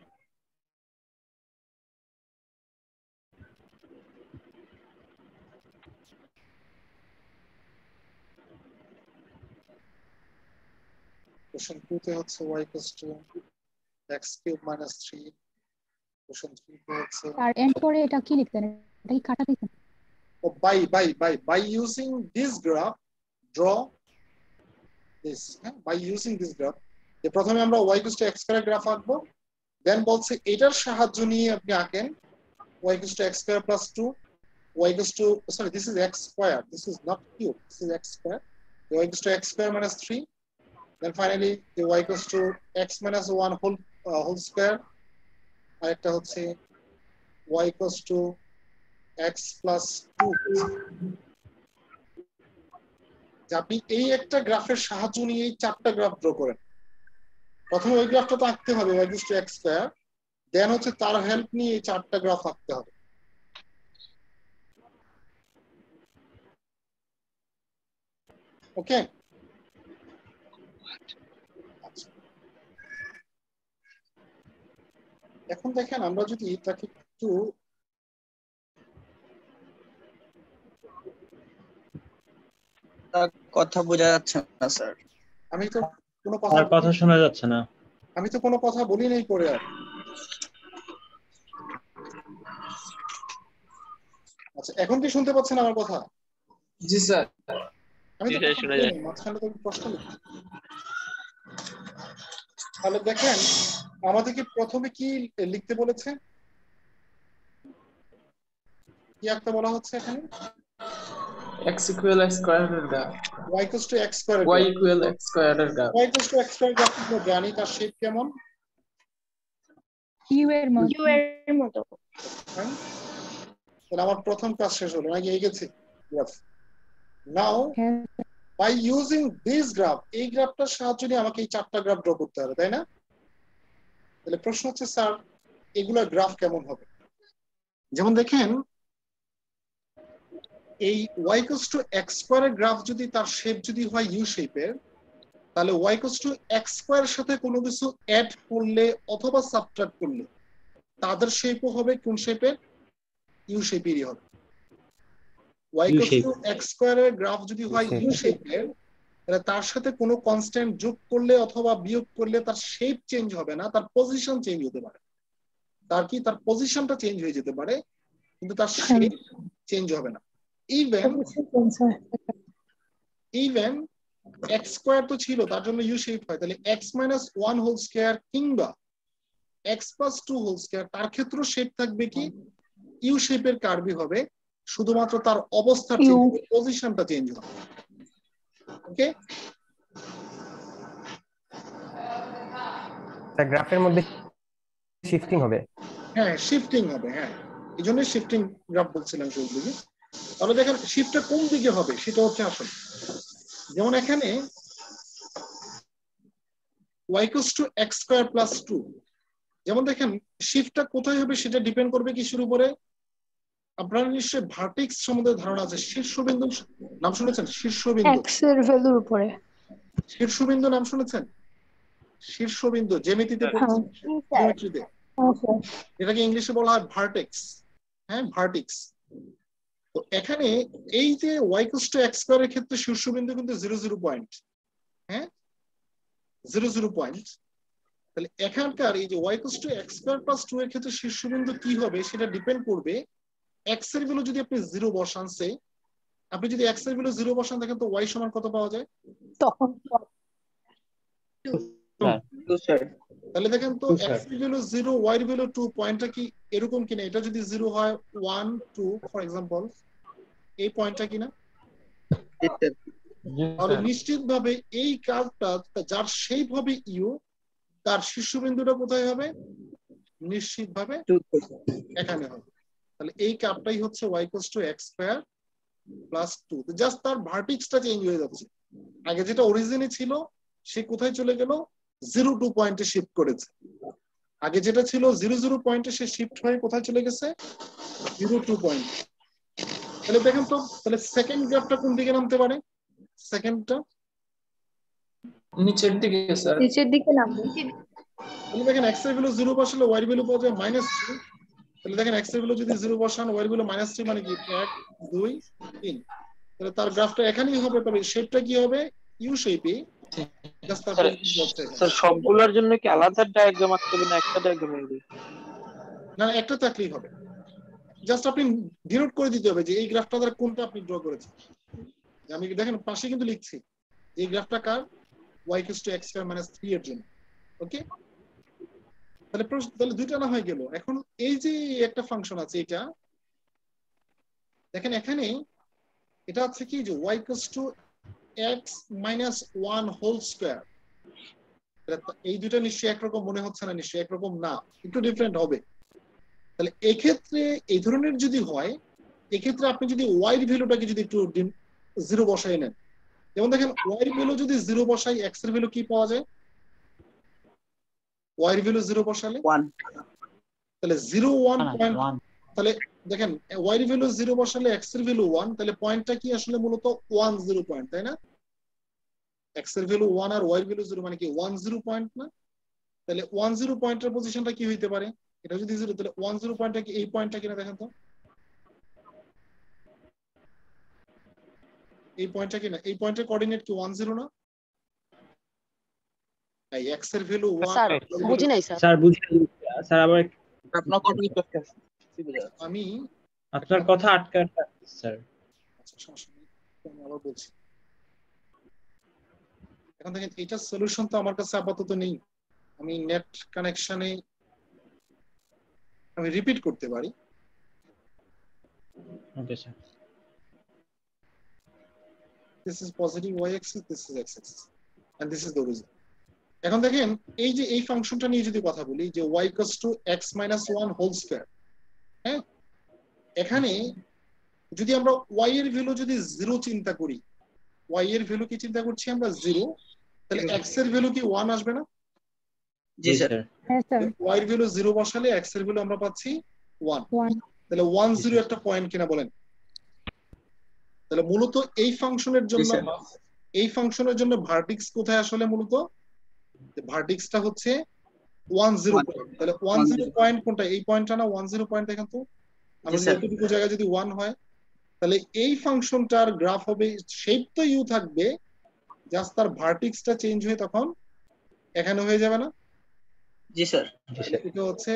কোশ্চেন টু তে হচ্ছে y equals to x cube minus three question three তে হচ্ছে আর এন্ড পরে এটা কি লিখতেন এটা কি কাটা দিতেন ও by by by by using this graph draw this হ্যাঁ by using this graph যে প্রথমে আমরা y equals to x square graph আঁকবো দেন বলছে এটার সাহায্য নিয়ে আপনি আঁকেন y equals to x square plus two y equals to sorry this is x square this is not cube this is x square y equals to x square minus three then finally the y equals to x minus one whole uh, whole square আরেকটা হচ্ছে y equals to x plus two যে আপনি এই একটা গ্রাফের সাহায্য নিয়ে এই চারটা গ্রাফ ড্র করেন প্রথমে ওই গ্রাফটা তো আঁকতে হবে y equals to x square দেন হচ্ছে তার হেল্প নিয়ে এই চারটা গ্রাফ আঁকতে হবে ওকে এখন দেখেন আমরা যদি তাকে একটু কথা বোঝা যাচ্ছে না স্যার আমি তো কোনো কথা আর কথা শোনা যাচ্ছে না আমি তো কোনো কথা বলি নাই পরে আর আচ্ছা এখন কি শুনতে পাচ্ছেন আমার কথা জি স্যার আমি তো জি স্যার, শোনা যায়। মাঝখানে তো প্রশ্ন লিখি তাহলে দেখেন আমাদেরকে প্রথমে কি লিখতে বলেছে কি একটা বলা হচ্ছে এখানে x equal x square এর graph y equals to x square y equal x square এর graph y equals to x square graph আমরা জানি তার শেপ কেমন ইউ এর মত ইউ এর মতো হ্যাঁ? তাহলে আমার প্রথম কাজ শেষ হলো নাকি এই গেছে গ্রাফ নাও হ্যাঁ বাই ইউজিং দিস গ্রাফ এই গ্রাফটার সাহায্যে নিয়ে আমাকে এই চারটা গ্রাফ ড্র করতে হবে তাই না তাহলে প্রশ্ন হচ্ছে স্যার এগুলা গ্রাফ কেমন হবে যেমন দেখেন এই y ইকুয়ালস টু x স্কয়ারের গ্রাফ যদি তার শেপ যদি হয় ইউ শেপের, তাহলে y ইকুয়ালস টু x স্কয়ারের সাথে কোনো কিছু অ্যাড করলে অথবা সাবট্রাক্ট করলে তাদের শেপও হবে কোন শেপের? ইউ শেপেরই হবে। y ইকুয়ালস টু x স্কয়ারের গ্রাফ যদি হয় ইউ শেপের, তাহলে তার সাথে কোনো কনস্ট্যান্ট যোগ করলে অথবা বিয়োগ করলে তার শেপ চেঞ্জ হবে না, তার পজিশন চেঞ্জ হতে পারে। তার কি তার পজিশনটা চেঞ্জ হয়ে যেতে পারে, কিন্তু তার শেপ চেঞ্জ হবে না। ইভেন ইভেন x স্কয়ার তো ছিল, তার জন্য ইউ শেপ হয়, তাহলে x minus one whole square কিংবা x plus two whole square তার ক্ষেত্রেও শেপ থাকবে কি ইউ শেপের কার্ভই হবে, শুধুমাত্র তার অবস্থা চেঞ্জ হবে, পজিশনটা চেঞ্জ হবে। ওকে, স্যার গ্রাফের মধ্যে শিফটিং হবে। হ্যাঁ শিফটিং হবে, হ্যাঁ এই জন্য শিফটিং গ্রাফ বলছিলাম সেইদিকে। তাহলে দেখেন শিফটটা কোন দিকে হবে সেটা হচ্ছে আসল। যেমন এখানে y equals to x square plus two, যেমন দেখেন শিফটটা কোথায় হবে সেটা ডিপেন্ড করবে কিসের উপরে? আপনারা নিশ্চয়ই ভার্টেক্স সম্বন্ধে ধারণা আছে, শীর্ষবিন্দু নাম শুনেছেন? শীর্ষবিন্দু x এর ভ্যালুর উপরে। শীর্ষবিন্দু নাম শুনেছেন? শীর্ষবিন্দু জ্যামিতিতে পড়েছেন, জিওমেট্রিতে। এটাকে ইংলিশে বলা হয় ভার্টেক্স। হ্যাঁ ভার্টেক্স। তো এখানে এই যে y ইকুয়ালস টু x স্কয়ারের ক্ষেত্রে শীর্ষবিন্দু কিন্তু জিরো জিরো পয়েন্ট, হ্যাঁ জিরো জিরো পয়েন্ট। তাহলে এখানকার এই যে y equals to x square plus two এর ক্ষেত্রে শীর্ষবিন্দু কি হবে সেটা ডিপেন্ড করবে x এর ভ্যালু যদি আপনি জিরো বসান, সে আপনি যদি x এর ভ্যালু জিরো বসান দেখেন তো y সমান কত পাওয়া যায় তখন। তাহলে দেখেন তো x এর ভ্যালু জিরো, y এর ভ্যালু টু, পয়েন্টটা কি এরকম কিনা? এটা যদি জিরো হয় ওয়ান টু ফর এক্সাম্পল, এই পয়েন্টটা কিনা? তাহলে নিশ্চিতভাবে এই কার্ভটা যার শেপ হবে ইউ, তার শীর্ষবিন্দুটা কোথায় হবে? নিশ্চিতভাবে এখানে হবে। তাহলে এই কার্ভটাই হচ্ছে y equals to x square plus two. Just তার ভার্টেক্সটা চেঞ্জ হয়ে যাচ্ছে। আগে যেটা অরিজিনে ছিল সে কোথায় চলে গেল? জিরো টু পয়েন্টে শিফট করেছে। আগে যেটা ছিল জিরো জিরো পয়েন্টে সে শিফট হয়ে কোথায় চলে গেছে? Zero two point. তাহলে দেখেন তো, তাহলে সেকেন্ড গ্রাফটা কোন দিকে নামতে পারে? সেকেন্ডটা নিচের দিকে স্যার, নিচের দিকে নামবে। তাহলে দেখেন x এর ভ্যালু জিরো বসালে y এর ভ্যালু পাওয়া যায় মাইনাস থ্রি। তাহলে দেখেন x এর ভ্যালু যদি জিরো বসান y এর ভ্যালু মাইনাস থ্রি, মানে কি এক দুই তিন। তাহলে তার গ্রাফটা এখানেই হবে, তবে শেপটা কি হবে? ইউ শেপে। স্যার সবগুলোর জন্য কি আলাদা ডায়াগ্রাম আঁকতে হবে না একটা ডায়াগ্রাম হবে? না একটা থাকলেই হবে। জাস্ট আপনি ডিনোট করে দিতে হবে যে এই গ্রাফটা দ্বারা কোনটা আপনি ড্র করেছেন। আমি দেখেন পাশে কিন্তু লিখছি এই গ্রাফটা কার? y equals to x square minus three এর জন্য। ওকে, তাহলে তাহলে দুইটা না হয়ে গেল। এখন এই যে একটা ফাংশন আছে এটা দেখেন, এখানে এটা আছে কি যে y equals to x minus one whole square. এই দুইটা নিশ্চয়ই একরকম মনে হচ্ছে না? নিশ্চয়ই একরকম না, একটু ডিফারেন্ট হবে। তাহলে এই ক্ষেত্রে এই ধরনের যদি হয়, এক্ষেত্রে আপনি যদি y এর ভ্যালুটাকে যদি একটু জিরো বসাই নেন, যেমন দেখেন y এর ভ্যালু যদি জিরো বসাই x এর ভ্যালু কি পাওয়া যায়? y এর ভ্যালু জিরো বসালে ওয়ান, তাহলে জিরো ওয়ান পয়েন্ট। তাহলে দেখেন y এর ভ্যালু জিরো বসালে x এর ভ্যালু ওয়ান, তাহলে পয়েন্টটা কি আসলে মূলত ওয়ান জিরো পয়েন্ট, তাই না? x এর ভ্যালু ওয়ান আর y এর ভ্যালু জিরো, মানে কি ওয়ান জিরো পয়েন্ট না? তাহলে ওয়ান জিরো পয়েন্টের পজিশনটা কি হইতে পারে? এটা যদি জিরো, তাহলে ওয়ান জিরো পয়েন্টটা কি এই পয়েন্টটা কিনা দেখেন তো, এই পয়েন্টটা কিনা? এই পয়েন্টের কোঅর্ডিনেট কি ওয়ান জিরো না? এই x এর ভ্যালু ওয়ান। স্যার বুঝি নাই স্যার। স্যার বুঝি স্যার আবার আপনার কথা কি? আমি আপনার কথা আটকে আটকে স্যার। আচ্ছা সমস্যা নেই, আমি আবার বলছি। এখন দেখেন এটা সলিউশন তো আমার কাছে আপাতত নেই। আমি নেট কানেকশনে আমি রিপিট করতে পারি। Okay sir. This is positive y axis, this is x axis, and this is the origin. এখন দেখেন এই যে এই ফাংশনটা নিয়ে যদি কথা বলি যে y equals to x minus one whole square, হ্যাঁ এখানে যদি আমরা y এর ভ্যালু যদি জিরো চিন্তা করি, y এর ভ্যালু কি চিন্তা করছি আমরা? জিরো। তাহলে x এর ভ্যালু কি ওয়ান আসবে না? জি স্যার। হ্যাঁ স্যার। y এর ভ্যালু জিরো বসালে x এর ভ্যালু আমরা পাচ্ছি ওয়ান। তাহলে ওয়ান জিরো একটা পয়েন্ট কিনা বলেন? তাহলে মূলত এই ফাংশনের জন্য এই ফাংশনের জন্য ভার্টিক্স কোথায় আসলে মূলত ভার্টিক্সটা হচ্ছে ওয়ান জিরো পয়েন্ট তাহলে ওয়ান জিরো পয়েন্ট কোনটা এই পয়েন্টটা না ওয়ান জিরো পয়েন্ট দেখেন তো আমরা এতটুকু জায়গায় যদি ওয়ান হয় তাহলে এই ফাংশনটার গ্রাফ হবে শেপ তো ইউ থাকবে জাস্ট তার ভার্টিক্সটা চেঞ্জ হয়ে তখন এখানে হয়ে যাবে না জি স্যার এটা হচ্ছে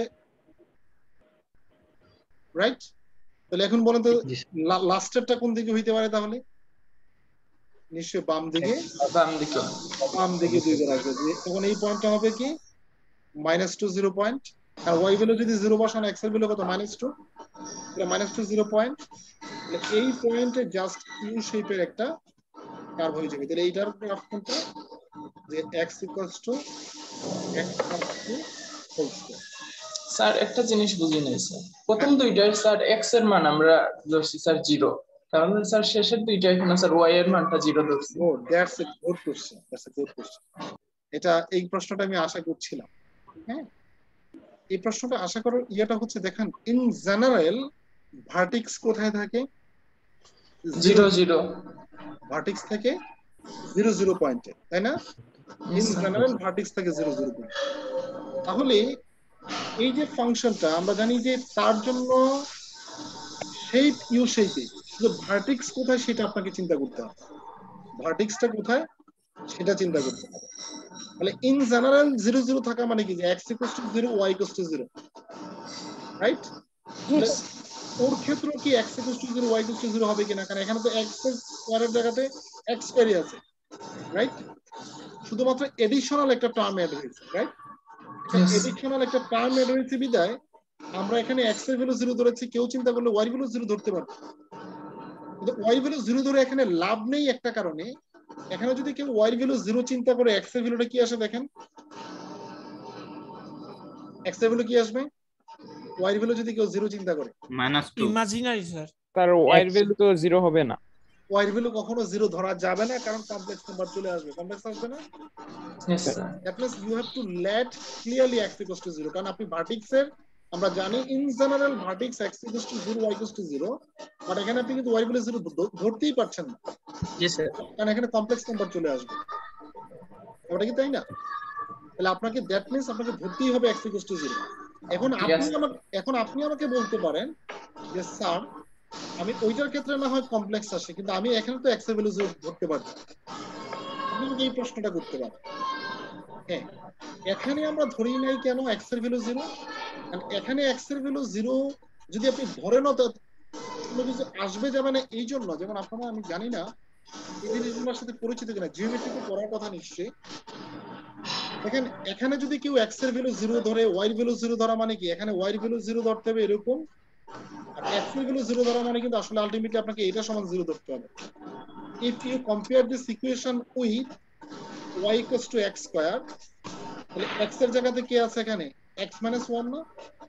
রাইট তাহলে এখন বলেন তো লাস্টেরটা কোন দিকে হইতে পারে তাহলে নিশ্চয় বাম দিকে বাম দিকে বাম দিকে দুই বার আসবে তখন এই পয়েন্টটা হবে কি মাইনাস টু জিরো পয়েন্ট আর ওয়াই ভ্যালু যদি জিরো বসান এক্স এর ভ্যালু কত মাইনাস টু এটা মাইনাস টু জিরো পয়েন্ট এই পয়েন্টে জাস্ট ইউ শেপের একটা কার্ভ হয়ে যাবে তাহলে এইটার গ্রাফ কোনটা যে x equals to x plus two whole square sir একটা জিনিস বুঝি নাই স্যার প্রথম দুইটার স্যার এক্স এর মান আমরা ধরছি স্যার জিরো তাহলে স্যার শেষের দুইটা এখানে স্যার ওয়াই এর মানটা জিরো ধরছি oh that's a good question that's a good question এটা এই প্রশ্নটা আমি আশা করছিলাম হ্যাঁ এই প্রশ্নটা আশা করার ইয়েটা হচ্ছে দেখেন ইন জেনারেল ভার্টিক্স কোথায় থাকে জিরো জিরো ভার্টিক্স থাকে জিরো জিরো পয়েন্টে তাই না ইন জেনারেল ভার্টিক্স থাকে জিরো জিরো পয়েন্ট তাহলে এই যে ফাংশনটা আমরা জানি যে তার জন্য শেপ ইউ শেপে শুধু ভার্টিক্স কোথায় সেটা আপনাকে চিন্তা করতে হবে ভার্টিক্সটা কোথায় সেটা চিন্তা করতে হবে তাহলে ইন জেনারেল জিরো জিরো থাকা মানে কি যে x equals to zero y equals to zero right ওর ক্ষেত্রে কি x equals to zero y equals to zero হবে কিনা কারণ এখানে তো এক্স স্কয়ারের জায়গাতে এক্স স্কয়ারই আছে রাইট শুধুমাত্র এডিশনাল একটা টার্ম অ্যাড হয়েছে রাইট এডিশনাল একটা টার্ম অ্যাড হয়েছে বিদায় আমরা এখানে এক্স এর ভ্যালু জিরো ধরেছি কেউ চিন্তা করলে ওয়াই ভ্যালু জিরো ধরতে পারবে কিন্তু ওয়াই ভ্যালু জিরো ধরে এখানে লাভ নেই একটা কারণে এখানে যদি কেউ ওয়াই ভ্যালু জিরো চিন্তা করে এক্স এর ভ্যালুটা কি আসে দেখেন এক্স এর ভ্যালু কি আসবে ওয়াই এর ভ্যালু যদি কেউ জিরো চিন্তা করে মাইনাস টু ইমাজিনারি স্যার তার ওয়াই এর ভ্যালু তো জিরো হবে না ওয়াই এর ভ্যালু কখনো জিরো ধরা যাবে না কারণ কমপ্লেক্স নাম্বার চলে আসবে কমপ্লেক্স আসবে না Yes, sir. That means you have to let clearly x equals to zero কারণ আপনি ভার্টিক্সের আমরা জানি in general vertex x equals to zero y equals to zero but এখানে আপনি কিন্তু y ভ্যালু জিরো ধরতেই পারছেন না জি স্যার কারণ এখানে কমপ্লেক্স নাম্বার চলে আসবে ওটা কি তাই না তাহলে আপনাকে দ্যাট মিন্স আপনাকে ধরতেই হবে x ইকুয়ালস টু জিরো এখন আপনি আমাকে এখন আপনি আমাকে বলতে পারেন যে স্যার আমি ওইটার ক্ষেত্রে না হয় কমপ্লেক্স আসে কিন্তু আমি এখানে তো x এর ভ্যালু ধরতে পারি আপনি আমাকে এই প্রশ্নটা করতে পারেন হ্যাঁ এখানে আমরা ধরি নাই কেন x এর ভ্যালু জিরো কারণ এখানে x এর ভ্যালু জিরো যদি আপনি ধরে নাও তো কোনো কিছু আসবে যাবে না এই জন্য যেমন আপনারা আমি জানি না এই জিনিসগুলোর সাথে পরিচিত কিনা জিওমেট্রিতে পড়ার কথা নিশ্চয়ই দেখেন এখানে যদি কেউ x এর ভ্যালু জিরো ধরে y এর ভ্যালু জিরো ধরা মানে কি এখানে y এর ভ্যালু জিরো ধরতে হবে এরকম আর x এর ভ্যালু জিরো ধরা মানে কিন্তু আসলে আলটিমেটলি আপনাকে এটা সমান জিরো ধরতে হবে if you compare this equation with y equals to x square তাহলে x এর জায়গাতে কি আছে এখানে x minus one না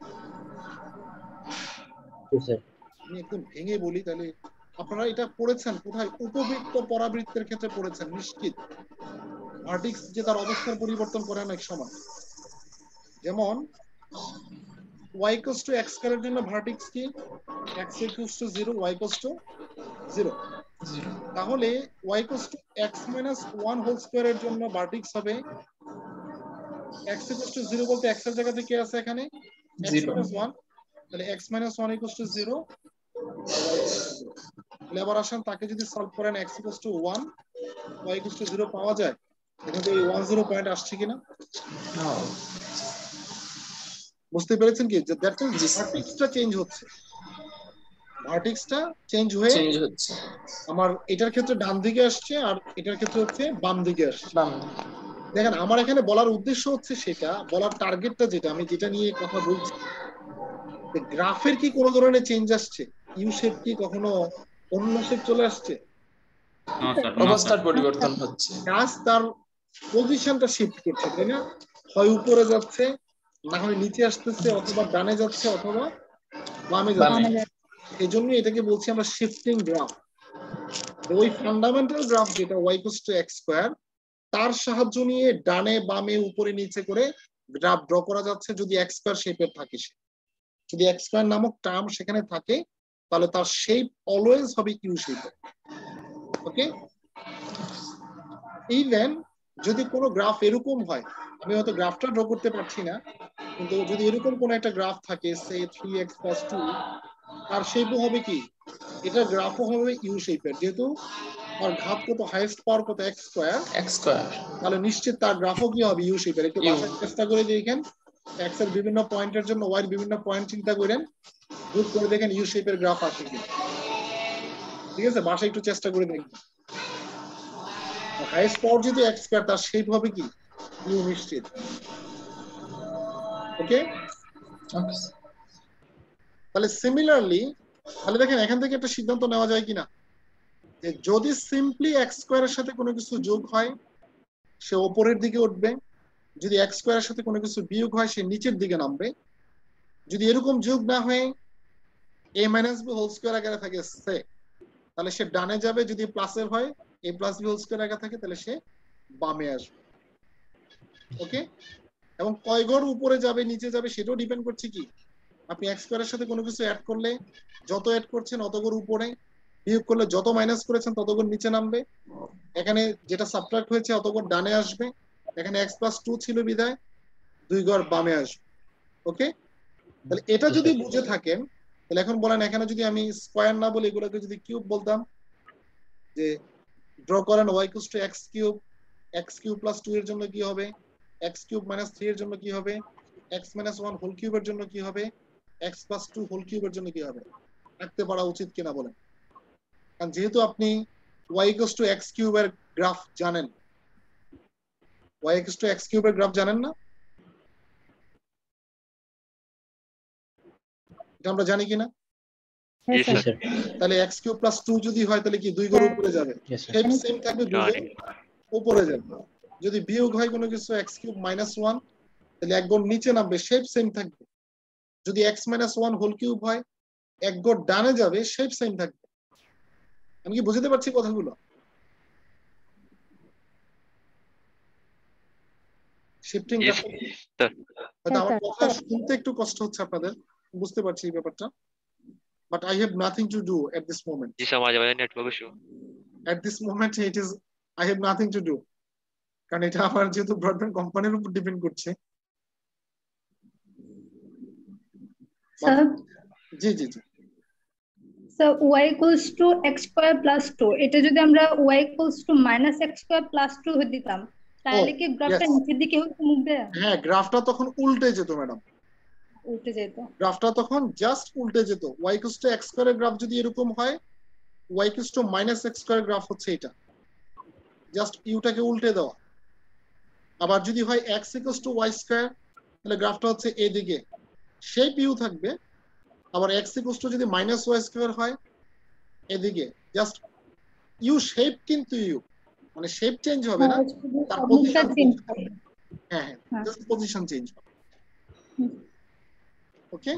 স্যার আমি একদম ভেঙে বলি তাহলে আপনারা এটা পড়েছেন কোথায় উপবৃত্ত পরাবৃত্তের ক্ষেত্রে পড়েছেন নিশ্চিত ভার্টিক্স যে তার অবস্থার পরিবর্তন করে অনেক সময় যেমন y equals to x স্কয়ারের জন্য ভার্টিক্স কি x equals to zero y equals to zero তাহলে y equals to x minus one whole square এর জন্য ভার্টিক্স হবে x equals to zero বলতে x এর জায়গাতে কি আছে এখানে x minus one তাহলে x minus one equals to zero তাহলে আবার আসেন তাকে যদি সলভ করেন x equals to one y equals to zero পাওয়া যায় এখানে এই one zero পয়েন্ট আসছে কিনা বুঝতে পেরেছেন কি যে দ্যাট মিন্স ভার্টিক্সটা চেঞ্জ হচ্ছে ভার্টিক্সটা চেঞ্জ হয়ে চেঞ্জ হচ্ছে আমার এটার ক্ষেত্রে ডান দিকে আসছে আর এটার ক্ষেত্রে হচ্ছে বাম দিকে আসছে বাম দেখেন আমার এখানে বলার উদ্দেশ্য হচ্ছে সেটা বলার টার্গেটটা যেটা আমি যেটা নিয়ে কথা বলছি গ্রাফের কি কোনো ধরনের চেঞ্জ আসছে ইউ শেপ কি কখনো অন্য শেপ চলে আসছে অবস্থার পরিবর্তন হচ্ছে গাছ তার পজিশনটা শিফট করছে তাই না হয় উপরে যাচ্ছে না হয় নিচে আসতেছে অথবা ডানে যাচ্ছে অথবা বামে যাচ্ছে এই জন্য এটাকে বলছি আমরা শিফটিং গ্রাফ ওই ফান্ডামেন্টাল গ্রাফ যেটা y equals to x square তার সাহায্য নিয়ে ডানে বামে উপরে নিচে করে গ্রাফ ড্র করা যাচ্ছে যদি x স্কয়ার শেপের থাকে সে যদি x স্কয়ার নামক টার্ম সেখানে থাকে তাহলে তার শেপ অলওয়েজ হবে ইউ শেপের। ওকে, ইভেন যদি কোনো গ্রাফ এরকম হয়, আমি হয়তো গ্রাফটা ড্র করতে পারছি না, কিন্তু যদি এরকম কোনো একটা গ্রাফ থাকে সে থ্রি এক্স প্লাস টু, আর শেপও হবে কি, এটা গ্রাফও হবে ইউ শেপের, যেহেতু আর ঘাত কত, হাইয়েস্ট পাওয়ার কত, এক্স স্কয়ার, এক্স স্কয়ার, তাহলে নিশ্চিত তার গ্রাফও কি হবে ইউ শেপের। একটু বাসায় চেষ্টা করে দেখেন, এক্স এর বিভিন্ন পয়েন্টের জন্য ওয়াই এর বিভিন্ন পয়েন্ট চিন্তা করেন, গ্রুপ করে দেখেন ইউ শেপের গ্রাফ আসে কি। ঠিক আছে, বাসায় একটু চেষ্টা করে দেখবেন। হাইয়েস্ট পাওয়ার যদি এক্স স্কয়ার, তার শেপ হবে কি ইউ নিশ্চিত। ওকে, তাহলে সিমিলারলি, তাহলে দেখেন এখান থেকে একটা সিদ্ধান্ত নেওয়া যায় কিনা, যে যদি সিম্পলি এক্স স্কয়ারের সাথে কোনো কিছু যোগ হয় সে উপরের দিকে উঠবে, যদি এক্স স্কয়ারের সাথে কোনো কিছু বিয়োগ হয় সে নিচের দিকে নামবে। যদি এরকম যোগ না হয়ে a minus b whole square আকারে থাকে সে, তাহলে সে ডানে যাবে। যদি প্লাসের হয়, a plus b whole square আকারে থাকে, তাহলে সে বামে আসবে। ওকে, এবং কয় ঘর উপরে যাবে নিচে যাবে সেটাও ডিপেন্ড করছে কি, আপনি এক্স স্কয়ারের সাথে কোনো কিছু অ্যাড করলে যত অ্যাড করছেন অত ঘর উপরে, বিয়োগ করলে যত মাইনাস করেছেন তত ঘর নিচে নামবে। এখানে যেটা সাবট্রাক্ট হয়েছে অত ঘর ডানে আসবে, এখানে এক্স প্লাস টু ছিল বিদায় দুই ঘর বামে আসবে। ওকে, তাহলে এটা যদি বুঝে থাকেন, তাহলে এখন বলেন এখানে যদি আমি স্কয়ার না বলি, এগুলোকে যদি কিউব বলতাম, যে ড্র করেন y equals to x cube, x cube plus two এর জন্য কি হবে, এক্স কিউব মাইনাস থ্রি এর জন্য কি হবে, এক্স মাইনাস ওয়ান হোল কিউবের জন্য কি হবে, এক্স প্লাস টু হোল কিউবের জন্য কি হবে, রাখতে পারা উচিত কিনা বলেন। কারণ যেহেতু আপনি ওয়াই ইকুয়ালস টু এক্স কিউবের গ্রাফ জানেন, ওয়াই ইকুয়ালস টু এক্স কিউবের গ্রাফ জানেন না, এটা আমরা জানি কিনা? তাহলে এক্স কিউব প্লাস টু যদি হয় তাহলে কি দুই ঘর উপরে যাবে, শেপ সেম থাকবে, দুই ঘর উপরে যাবে। যদি বিয়োগ হয় কোনো কিছু এক্স কিউব মাইনাস ওয়ান, তাহলে এক ঘর নিচে নামবে, শেপ সেম থাকবে। যদি x minus one whole cube হয়, এক ঘর ডানে যাবে, শেপ সেম থাকবে। আমি কি বুঝতে পারছি কথাগুলো? শিফটিং হয়তো আমার কথা শুনতে একটু কষ্ট হচ্ছে আপনাদের, বুঝতে পারছি এই ব্যাপারটা, but I have nothing to do at this moment. जी समझ आ रहा है network issue. At this moment it is I have nothing to do, কারণ এটা আমার যেহেতু ব্রডব্যান্ড কোম্পানির উপর ডিপেন্ড করছে। স্যার, জি জি জি sir y equals to x square plus two, এটা যদি আমরা y equals to minus x square plus two দিতাম তাহলে কি গ্রাফটা নিচের দিকে হতো মুভবে? হ্যাঁ, গ্রাফটা তখন উল্টে যেত ম্যাডাম, উল্টে যেত, গ্রাফটা তখন জাস্ট উল্টে যেত। y equals to x square এর গ্রাফ যদি এরকম হয়, y equals to minus x square graph হচ্ছে এটা, জাস্ট ইউটাকে উল্টে দেওয়া। আবার যদি হয় x equals to y square, তাহলে গ্রাফটা হচ্ছে এদিকে, শেপ ইউ থাকবে। আবার x equals to যদি মাইনাস y square হয়, এদিকে জাস্ট ইউ শেপ, কিন্তু ইউ মানে শেপ চেঞ্জ হবে না, তার পজিশন চেঞ্জ হবে। হ্যাঁ হ্যাঁ, জাস্ট পজিশন চেঞ্জ হবে। ওকে,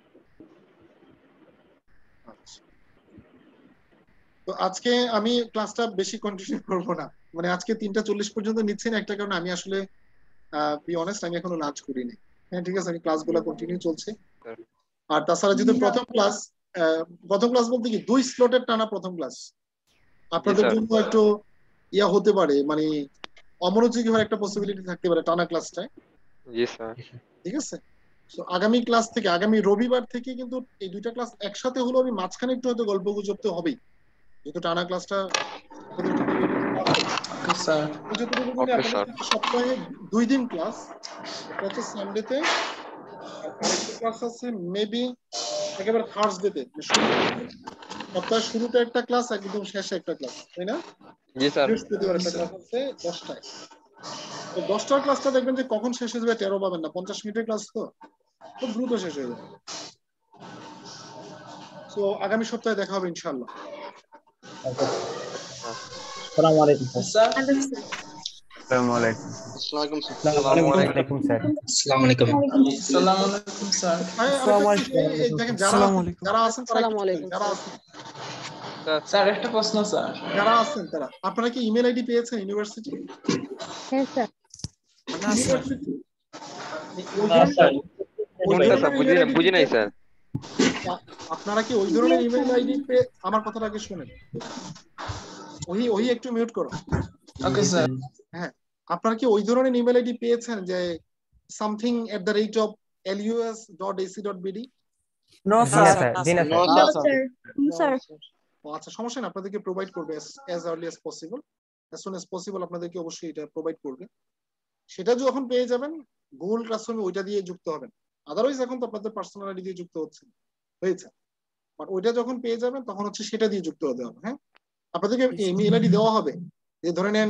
তো আজকে আমি ক্লাসটা বেশি কন্টিনিউ করব না, মানে আজকে তিনটা চল্লিশ পর্যন্ত নিচ্ছেন, একটা কারণ আমি আসলে বি অনেস্ট আমি এখনো লাঞ্চ করিনি। হ্যাঁ ঠিক আছে, আমি ক্লাসগুলো কন্টিনিউ চলছে। আর তাছাড়া যদি প্রথম ক্লাস, প্রথম ক্লাস বলতে কি দুই স্লটের টানা প্রথম ক্লাস, আপনাদের জন্য একটু ইয়া হতে পারে, মানে অমনোযোগী হওয়ার একটা পসিবিলিটি থাকতে পারে টানা ক্লাসটায়। জি স্যার, ঠিক আছে। তো আগামী ক্লাস থেকে, আগামী রবিবার থেকে কিন্তু এই দুইটা ক্লাস একসাথে হলো, আমি মাঝখানে একটু হয়তো গল্প গুজব তো হবেই, যেহেতু টানা ক্লাসটা সপ্তাহে দুই দিন ক্লাস, হচ্ছে সানডেতে, আরেকটা ক্লাস আছে মেবি একেবারে থার্সডেতে। সপ্তাহের শুরুতে একটা ক্লাস, একদম শেষে একটা ক্লাস, তাই না? জি স্যার, বৃহস্পতিবার একটা ক্লাস আছে দশটায়। তো দশটার ক্লাসটা দেখবেন যে কখন শেষ হয়ে যাবে টেরও পাবেন না, পঞ্চাশ মিনিটের ক্লাস তো খুব দ্রুত শেষ হয়ে যাবে। তো আগামী সপ্তাহে দেখা হবে ইনশাআল্লাহ। আসসালামু আলাইকুম স্যার। আসসালামু আলাইকুম। আসসালামু আলাইকুম স্যার। আসসালামু আলাইকুম। আসসালামু আলাইকুম স্যার। আসসালামু আলাইকুম। দেখেন যারা যারা আছেন তারা যারা আছেন স্যার, একটা প্রশ্ন স্যার, যারা আছেন তারা, আপনারা কি ইমেল আইডি পেয়েছেন ইউনিভার্সিটি? হ্যাঁ স্যার। না স্যার, কোনটা স্যার বুঝি না বুঝি নাই স্যার। আপনারা কি ওই ধরনের ইমেল আইডি পে আমার কথাটা আগে শুনেন ওই ওই একটু মিউট করো ওকে স্যার হ্যাঁ আপনারা কি ওই ধরনের ইমেল আইডি পেয়েছেন যে something at the rate of LUS dot AC dot BD no sir দিনা No, sir. No, sir. আচ্ছা সমস্যা না আপনাদেরকে প্রোভাইড করবে as early as possible as soon as possible আপনাদেরকে অবশ্যই এটা প্রোভাইড করবে সেটা যখন পেয়ে যাবেন গুগল ক্লাসরুমে ওইটা দিয়ে যুক্ত হবেন আদারওয়াইজ এখন তো আপনাদের পার্সোনাল আইডি দিয়ে যুক্ত হচ্ছে হয়েছে বাট ওইটা যখন পেয়ে যাবেন তখন হচ্ছে সেটা দিয়ে যুক্ত হতে হবে হ্যাঁ আপনাদেরকে ইমেল আইডি দেওয়া হবে যে ধরে নেন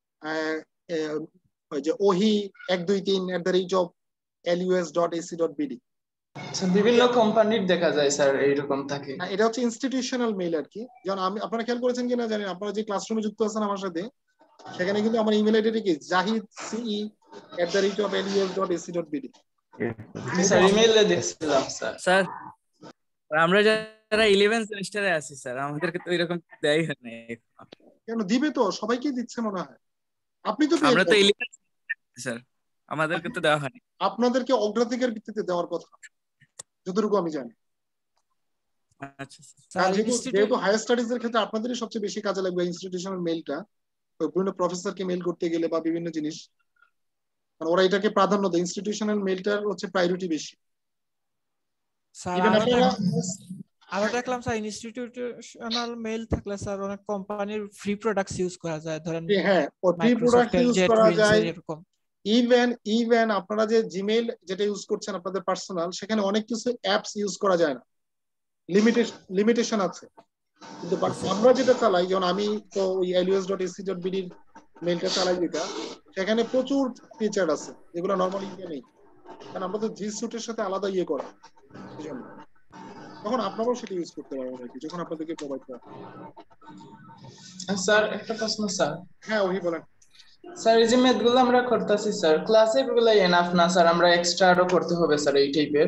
ওই যে ওহি এক দুই তিন at the rate of LUS dot AC dot BD বিভিন্ন কোম্পানির দেখা যায় স্যার এইরকম থাকে না এটা হচ্ছে ইনস্টিটিউশনাল মেইল আর কি যেমন আমি আপনারা খেয়াল করেছেন কিনা জানেন আপনারা যে ক্লাসরুমে যুক্ত আছেন আমার সাথে সেখানে কিন্তু আমার ইমেল আইডি কি Zahid CE at the rate of LUS dot AC dot BD sir ইমেইলে দেখছিলাম স্যার স্যার আমরা যারা ইলেভেন সেমিস্টারে আছি স্যার আমাদেরকে তো এরকম দেয় না কেন দিবে তো সবাইকে দিচ্ছে মনে হয় আপনি তো আমরা তো ইলেভেন স্যার আমাদেরকে তো দেওয়া হয়নি আপনাদেরকে অগ্রাধিকার ভিত্তিতে দেওয়ার কথা যতটুকু আমি জানি আচ্ছা স্যার যেহেতু হায়ার স্টাডিজ এর ক্ষেত্রে আপনাদেরই সবচেয়ে বেশি কাজে লাগবে ইনস্টিটিউশনাল মেইলটা বিভিন্ন প্রফেসরকে মেইল করতে গেলে বা বিভিন্ন জিনিস মানে ওরা এটাকে প্রাধান্য দেয় ইনস্টিটিউশনাল মেইলটার হচ্ছে প্রায়োরিটি বেশি স্যার আমরা দেখলাম স্যার ইনস্টিটিউশনাল মেইল থাকলে স্যার অনেক কোম্পানির ফ্রি প্রোডাক্টস ইউজ করা যায় ধরেন হ্যাঁ ফ্রি প্রোডাক্ট ইউজ করা যায় ইভেন ইভেন আপনারা যে জিমেইল যেটা ইউজ করছেন আপনাদের পার্সোনাল সেখানে অনেক কিছু অ্যাপস ইউজ করা যায় না লিমিটেশন লিমিটেশন আছে কিন্তু আমরা যেটা চালাই যেমন আমি তো ওই LUS dot AC dot BD মেইলটা চালাই যেটা সেখানে প্রচুর ফিচার আছে যেগুলো নরমালি ইয়ে নেই কারণ আমরা তো জি সুটের সাথে আলাদা ইয়ে করা সেজন্য তখন আপনারাও সেটা ইউজ করতে পারবেন আর কি যখন আপনাদেরকে প্রোভাইড করা স্যার একটা প্রশ্ন স্যার হ্যাঁ ওই বলেন স্যার এই যে ম্যাথগুলো আমরা করতেছি স্যার ক্লাসে এগুলো এনাফ না স্যার আমরা এক্সট্রা আরো করতে হবে স্যার এই টাইপের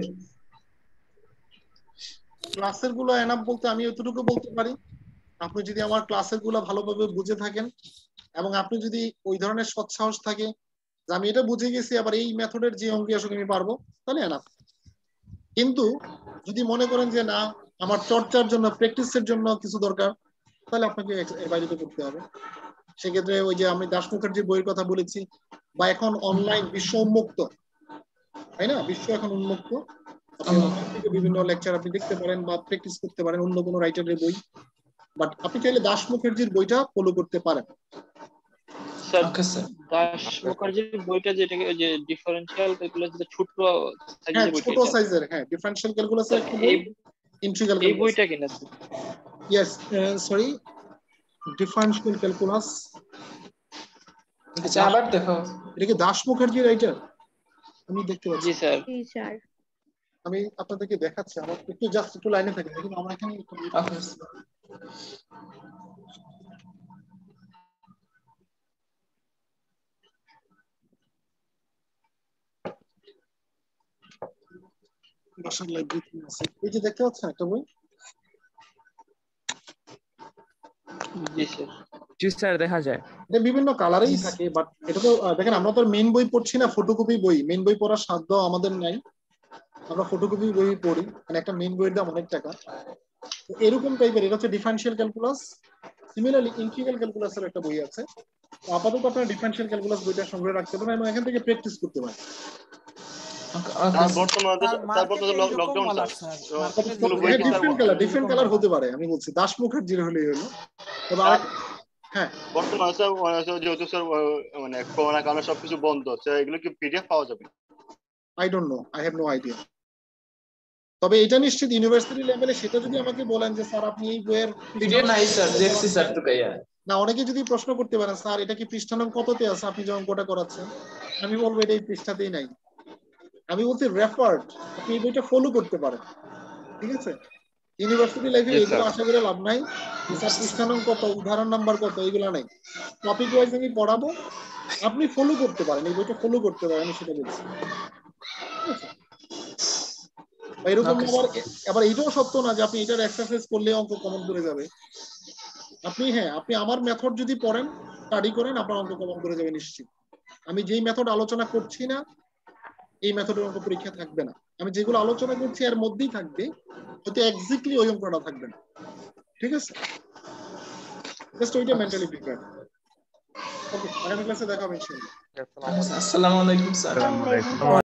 ক্লাসের গুলো এনাফ বলতে আমি এতটুকু বলতে পারি আপনি যদি আমার ক্লাসের গুলো ভালোভাবে বুঝে থাকেন এবং আপনি যদি ওই ধরনের সৎসাহস থাকে যে আমি এটা বুঝে গেছি আবার এই মেথডের যে অঙ্ক আসলে আমি পারবো তাহলে এনাফ কিন্তু যদি মনে করেন যে না আমার চর্চার জন্য প্র্যাকটিসের জন্য কিছু দরকার তাহলে আপনাকে এর বাইরে করতে হবে সেক্ষেত্রে ওই যে আমি দাস মুখার্জির বইয়ের কথা বলেছি বা এখন অনলাইন বিশ্ব উন্মুক্ত তাই না বিশ্ব এখন উন্মুক্ত বিভিন্ন লেকচার আপনি দেখতে পারেন বা প্র্যাকটিস করতে পারেন অন্য কোনো রাইটারের বই বাট আপনি চাইলে দাস মুখার্জির বইটা ফলো করতে পারেন স্যার দাস মুখার্জির বইটা যেটাকে যে ডিফারেনশিয়াল ক্যালকুলাস যেটা ছোট সাইজের বইটা ছোট সাইজের হ্যাঁ ডিফারেনশিয়াল ক্যালকুলাসের একটা বই ইন্টিগ্রাল এই বইটা কিনা ইয়েস সরি ডিফারেনশিয়াল ক্যালকুলাস আচ্ছা আবার দেখো এটা কি দাস মুখার্জি রাইটার আমি দেখতে পাচ্ছি জি স্যার জি স্যার আমি আপনাদেরকে দেখাচ্ছি আমার একটু জাস্ট একটু লাইনে থাকে দেখুন আমরা এখানে বাসার লাইব্রেরি আছে এই যে দেখতে পাচ্ছেন একটা বই জি স্যার জি স্যার দেখা যায় এটা বিভিন্ন কালারেই থাকে বাট এটা তো দেখেন আমরা তো মেইন বই পড়ছি না ফটোকপি বই মেইন বই পড়ার সাধ্য আমাদের নাই আমরা ফটোকপি বই পড়ি মানে একটা মেইন বইয়ের দাম অনেক টাকা এরকম টাইপের এটা হচ্ছে ডিফারেনশিয়াল ক্যালকুলাস সিমিলারলি ইন্টিগ্রাল ক্যালকুলাসের একটা বই আছে আপাতত আপনারা ডিফারেনশিয়াল ক্যালকুলাস বইটা সংগ্রহ রাখতে পারেন এবং এখান থেকে প্র্যাকটিস করতে পারেন ডিফারেন্ট কালার ডিফারেন্ট কালার হতে পারে আমি বলছি দাস মুখার্জির হলেই হলো হ্যাঁ বর্তমানে যেহেতু স্যার মানে করোনার কারণে সবকিছু বন্ধ এগুলো কি পিডিএফ পাওয়া যাবে I don't know I have no idea তবে এটা নিশ্চিত ইউনিভার্সিটি লেভেলে সেটা যদি আমাকে বলেন যে স্যার আপনি এই বইয়ের পিডিএফ নাই স্যার দেখছি স্যার তো কাইয়া না অনেকে যদি প্রশ্ন করতে পারেন স্যার এটা কি পৃষ্ঠা নং কততে আছে আপনি যে অঙ্কটা করাচ্ছেন আমি বলবো এটা এই পৃষ্ঠাতেই নাই আমি বলছি রেফার্ড আপনি এই বইটা ফলো করতে পারেন ঠিক আছে ইউনিভার্সিটি লাইফে এগুলো আশা করে লাভ নাই স্যার পৃষ্ঠা নং কত উদাহরণ নাম্বার কত এগুলো নাই টপিক ওয়াইজ আমি পড়াবো আপনি ফলো করতে পারেন এই বইটা ফলো করতে পারেন আমি সেটা বলছি এরকম আবার আবার এটাও সত্য না যে আপনি এটার এক্সারসাইজ করলে অঙ্ক কমন করে যাবে আপনি হ্যাঁ আপনি আমার মেথড যদি পড়েন স্টাডি করেন আপনার অঙ্ক কমন করে যাবে নিশ্চিত আমি যেই মেথড আলোচনা করছি না এই মেথডের অঙ্ক পরীক্ষা থাকবে না। আমি যেগুলো আলোচনা করছি এর মধ্যেই থাকবে, হয়তো এক্স্যাক্টলি ওই অঙ্কটা থাকবে না। ঠিক আছে, জাস্ট ওইটা মেন্টালি প্রিপেয়ার। ওকে, আগামী ক্লাসে দেখা হবে ইনশাআল্লাহ। আসসালামু আলাইকুম স্যার।